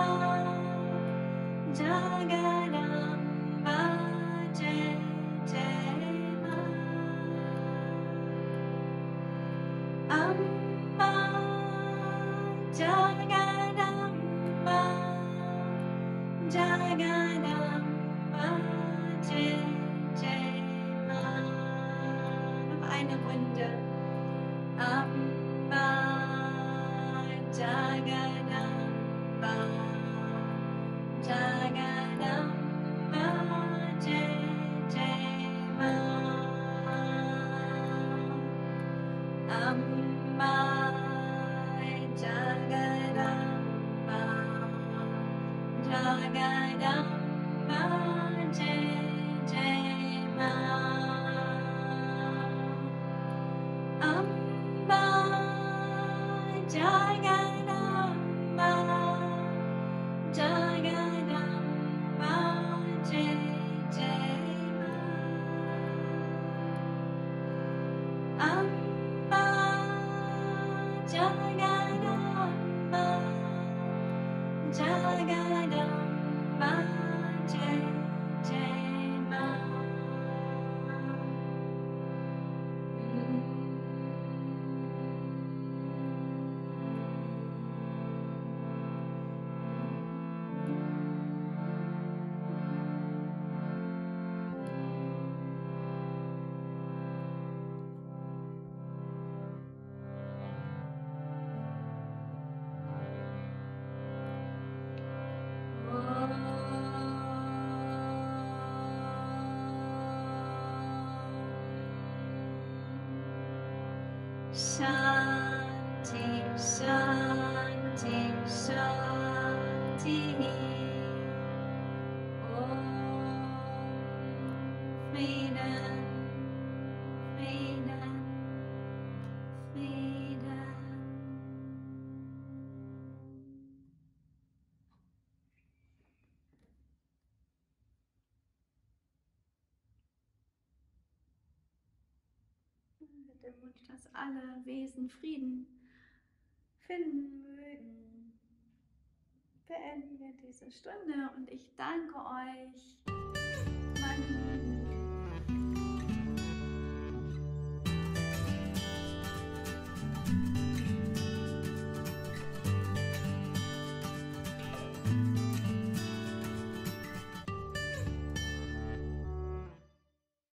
Jagadamba, Jai Jai Ma. Amba Jagadamba, Jagadamba, Jai Jai Ma. Noch eine Runde. Amba Jagadamba, Jagadamba, Jai Jai Ma. Amba Jagadamba, Jagadamba, Jai Jai Ma. Amba Jagadamba, Jagadamba, Jai Jai Ma. Amba Jagadamba, Jagadamba, Jai Jai Ma. Shanti, Shanti, Shanti. Om Frieden, Frieden, Frieden. Mit dem Wunsch, dass alle Wesen Frieden finden mögen, beenden wir diese Stunde und ich danke euch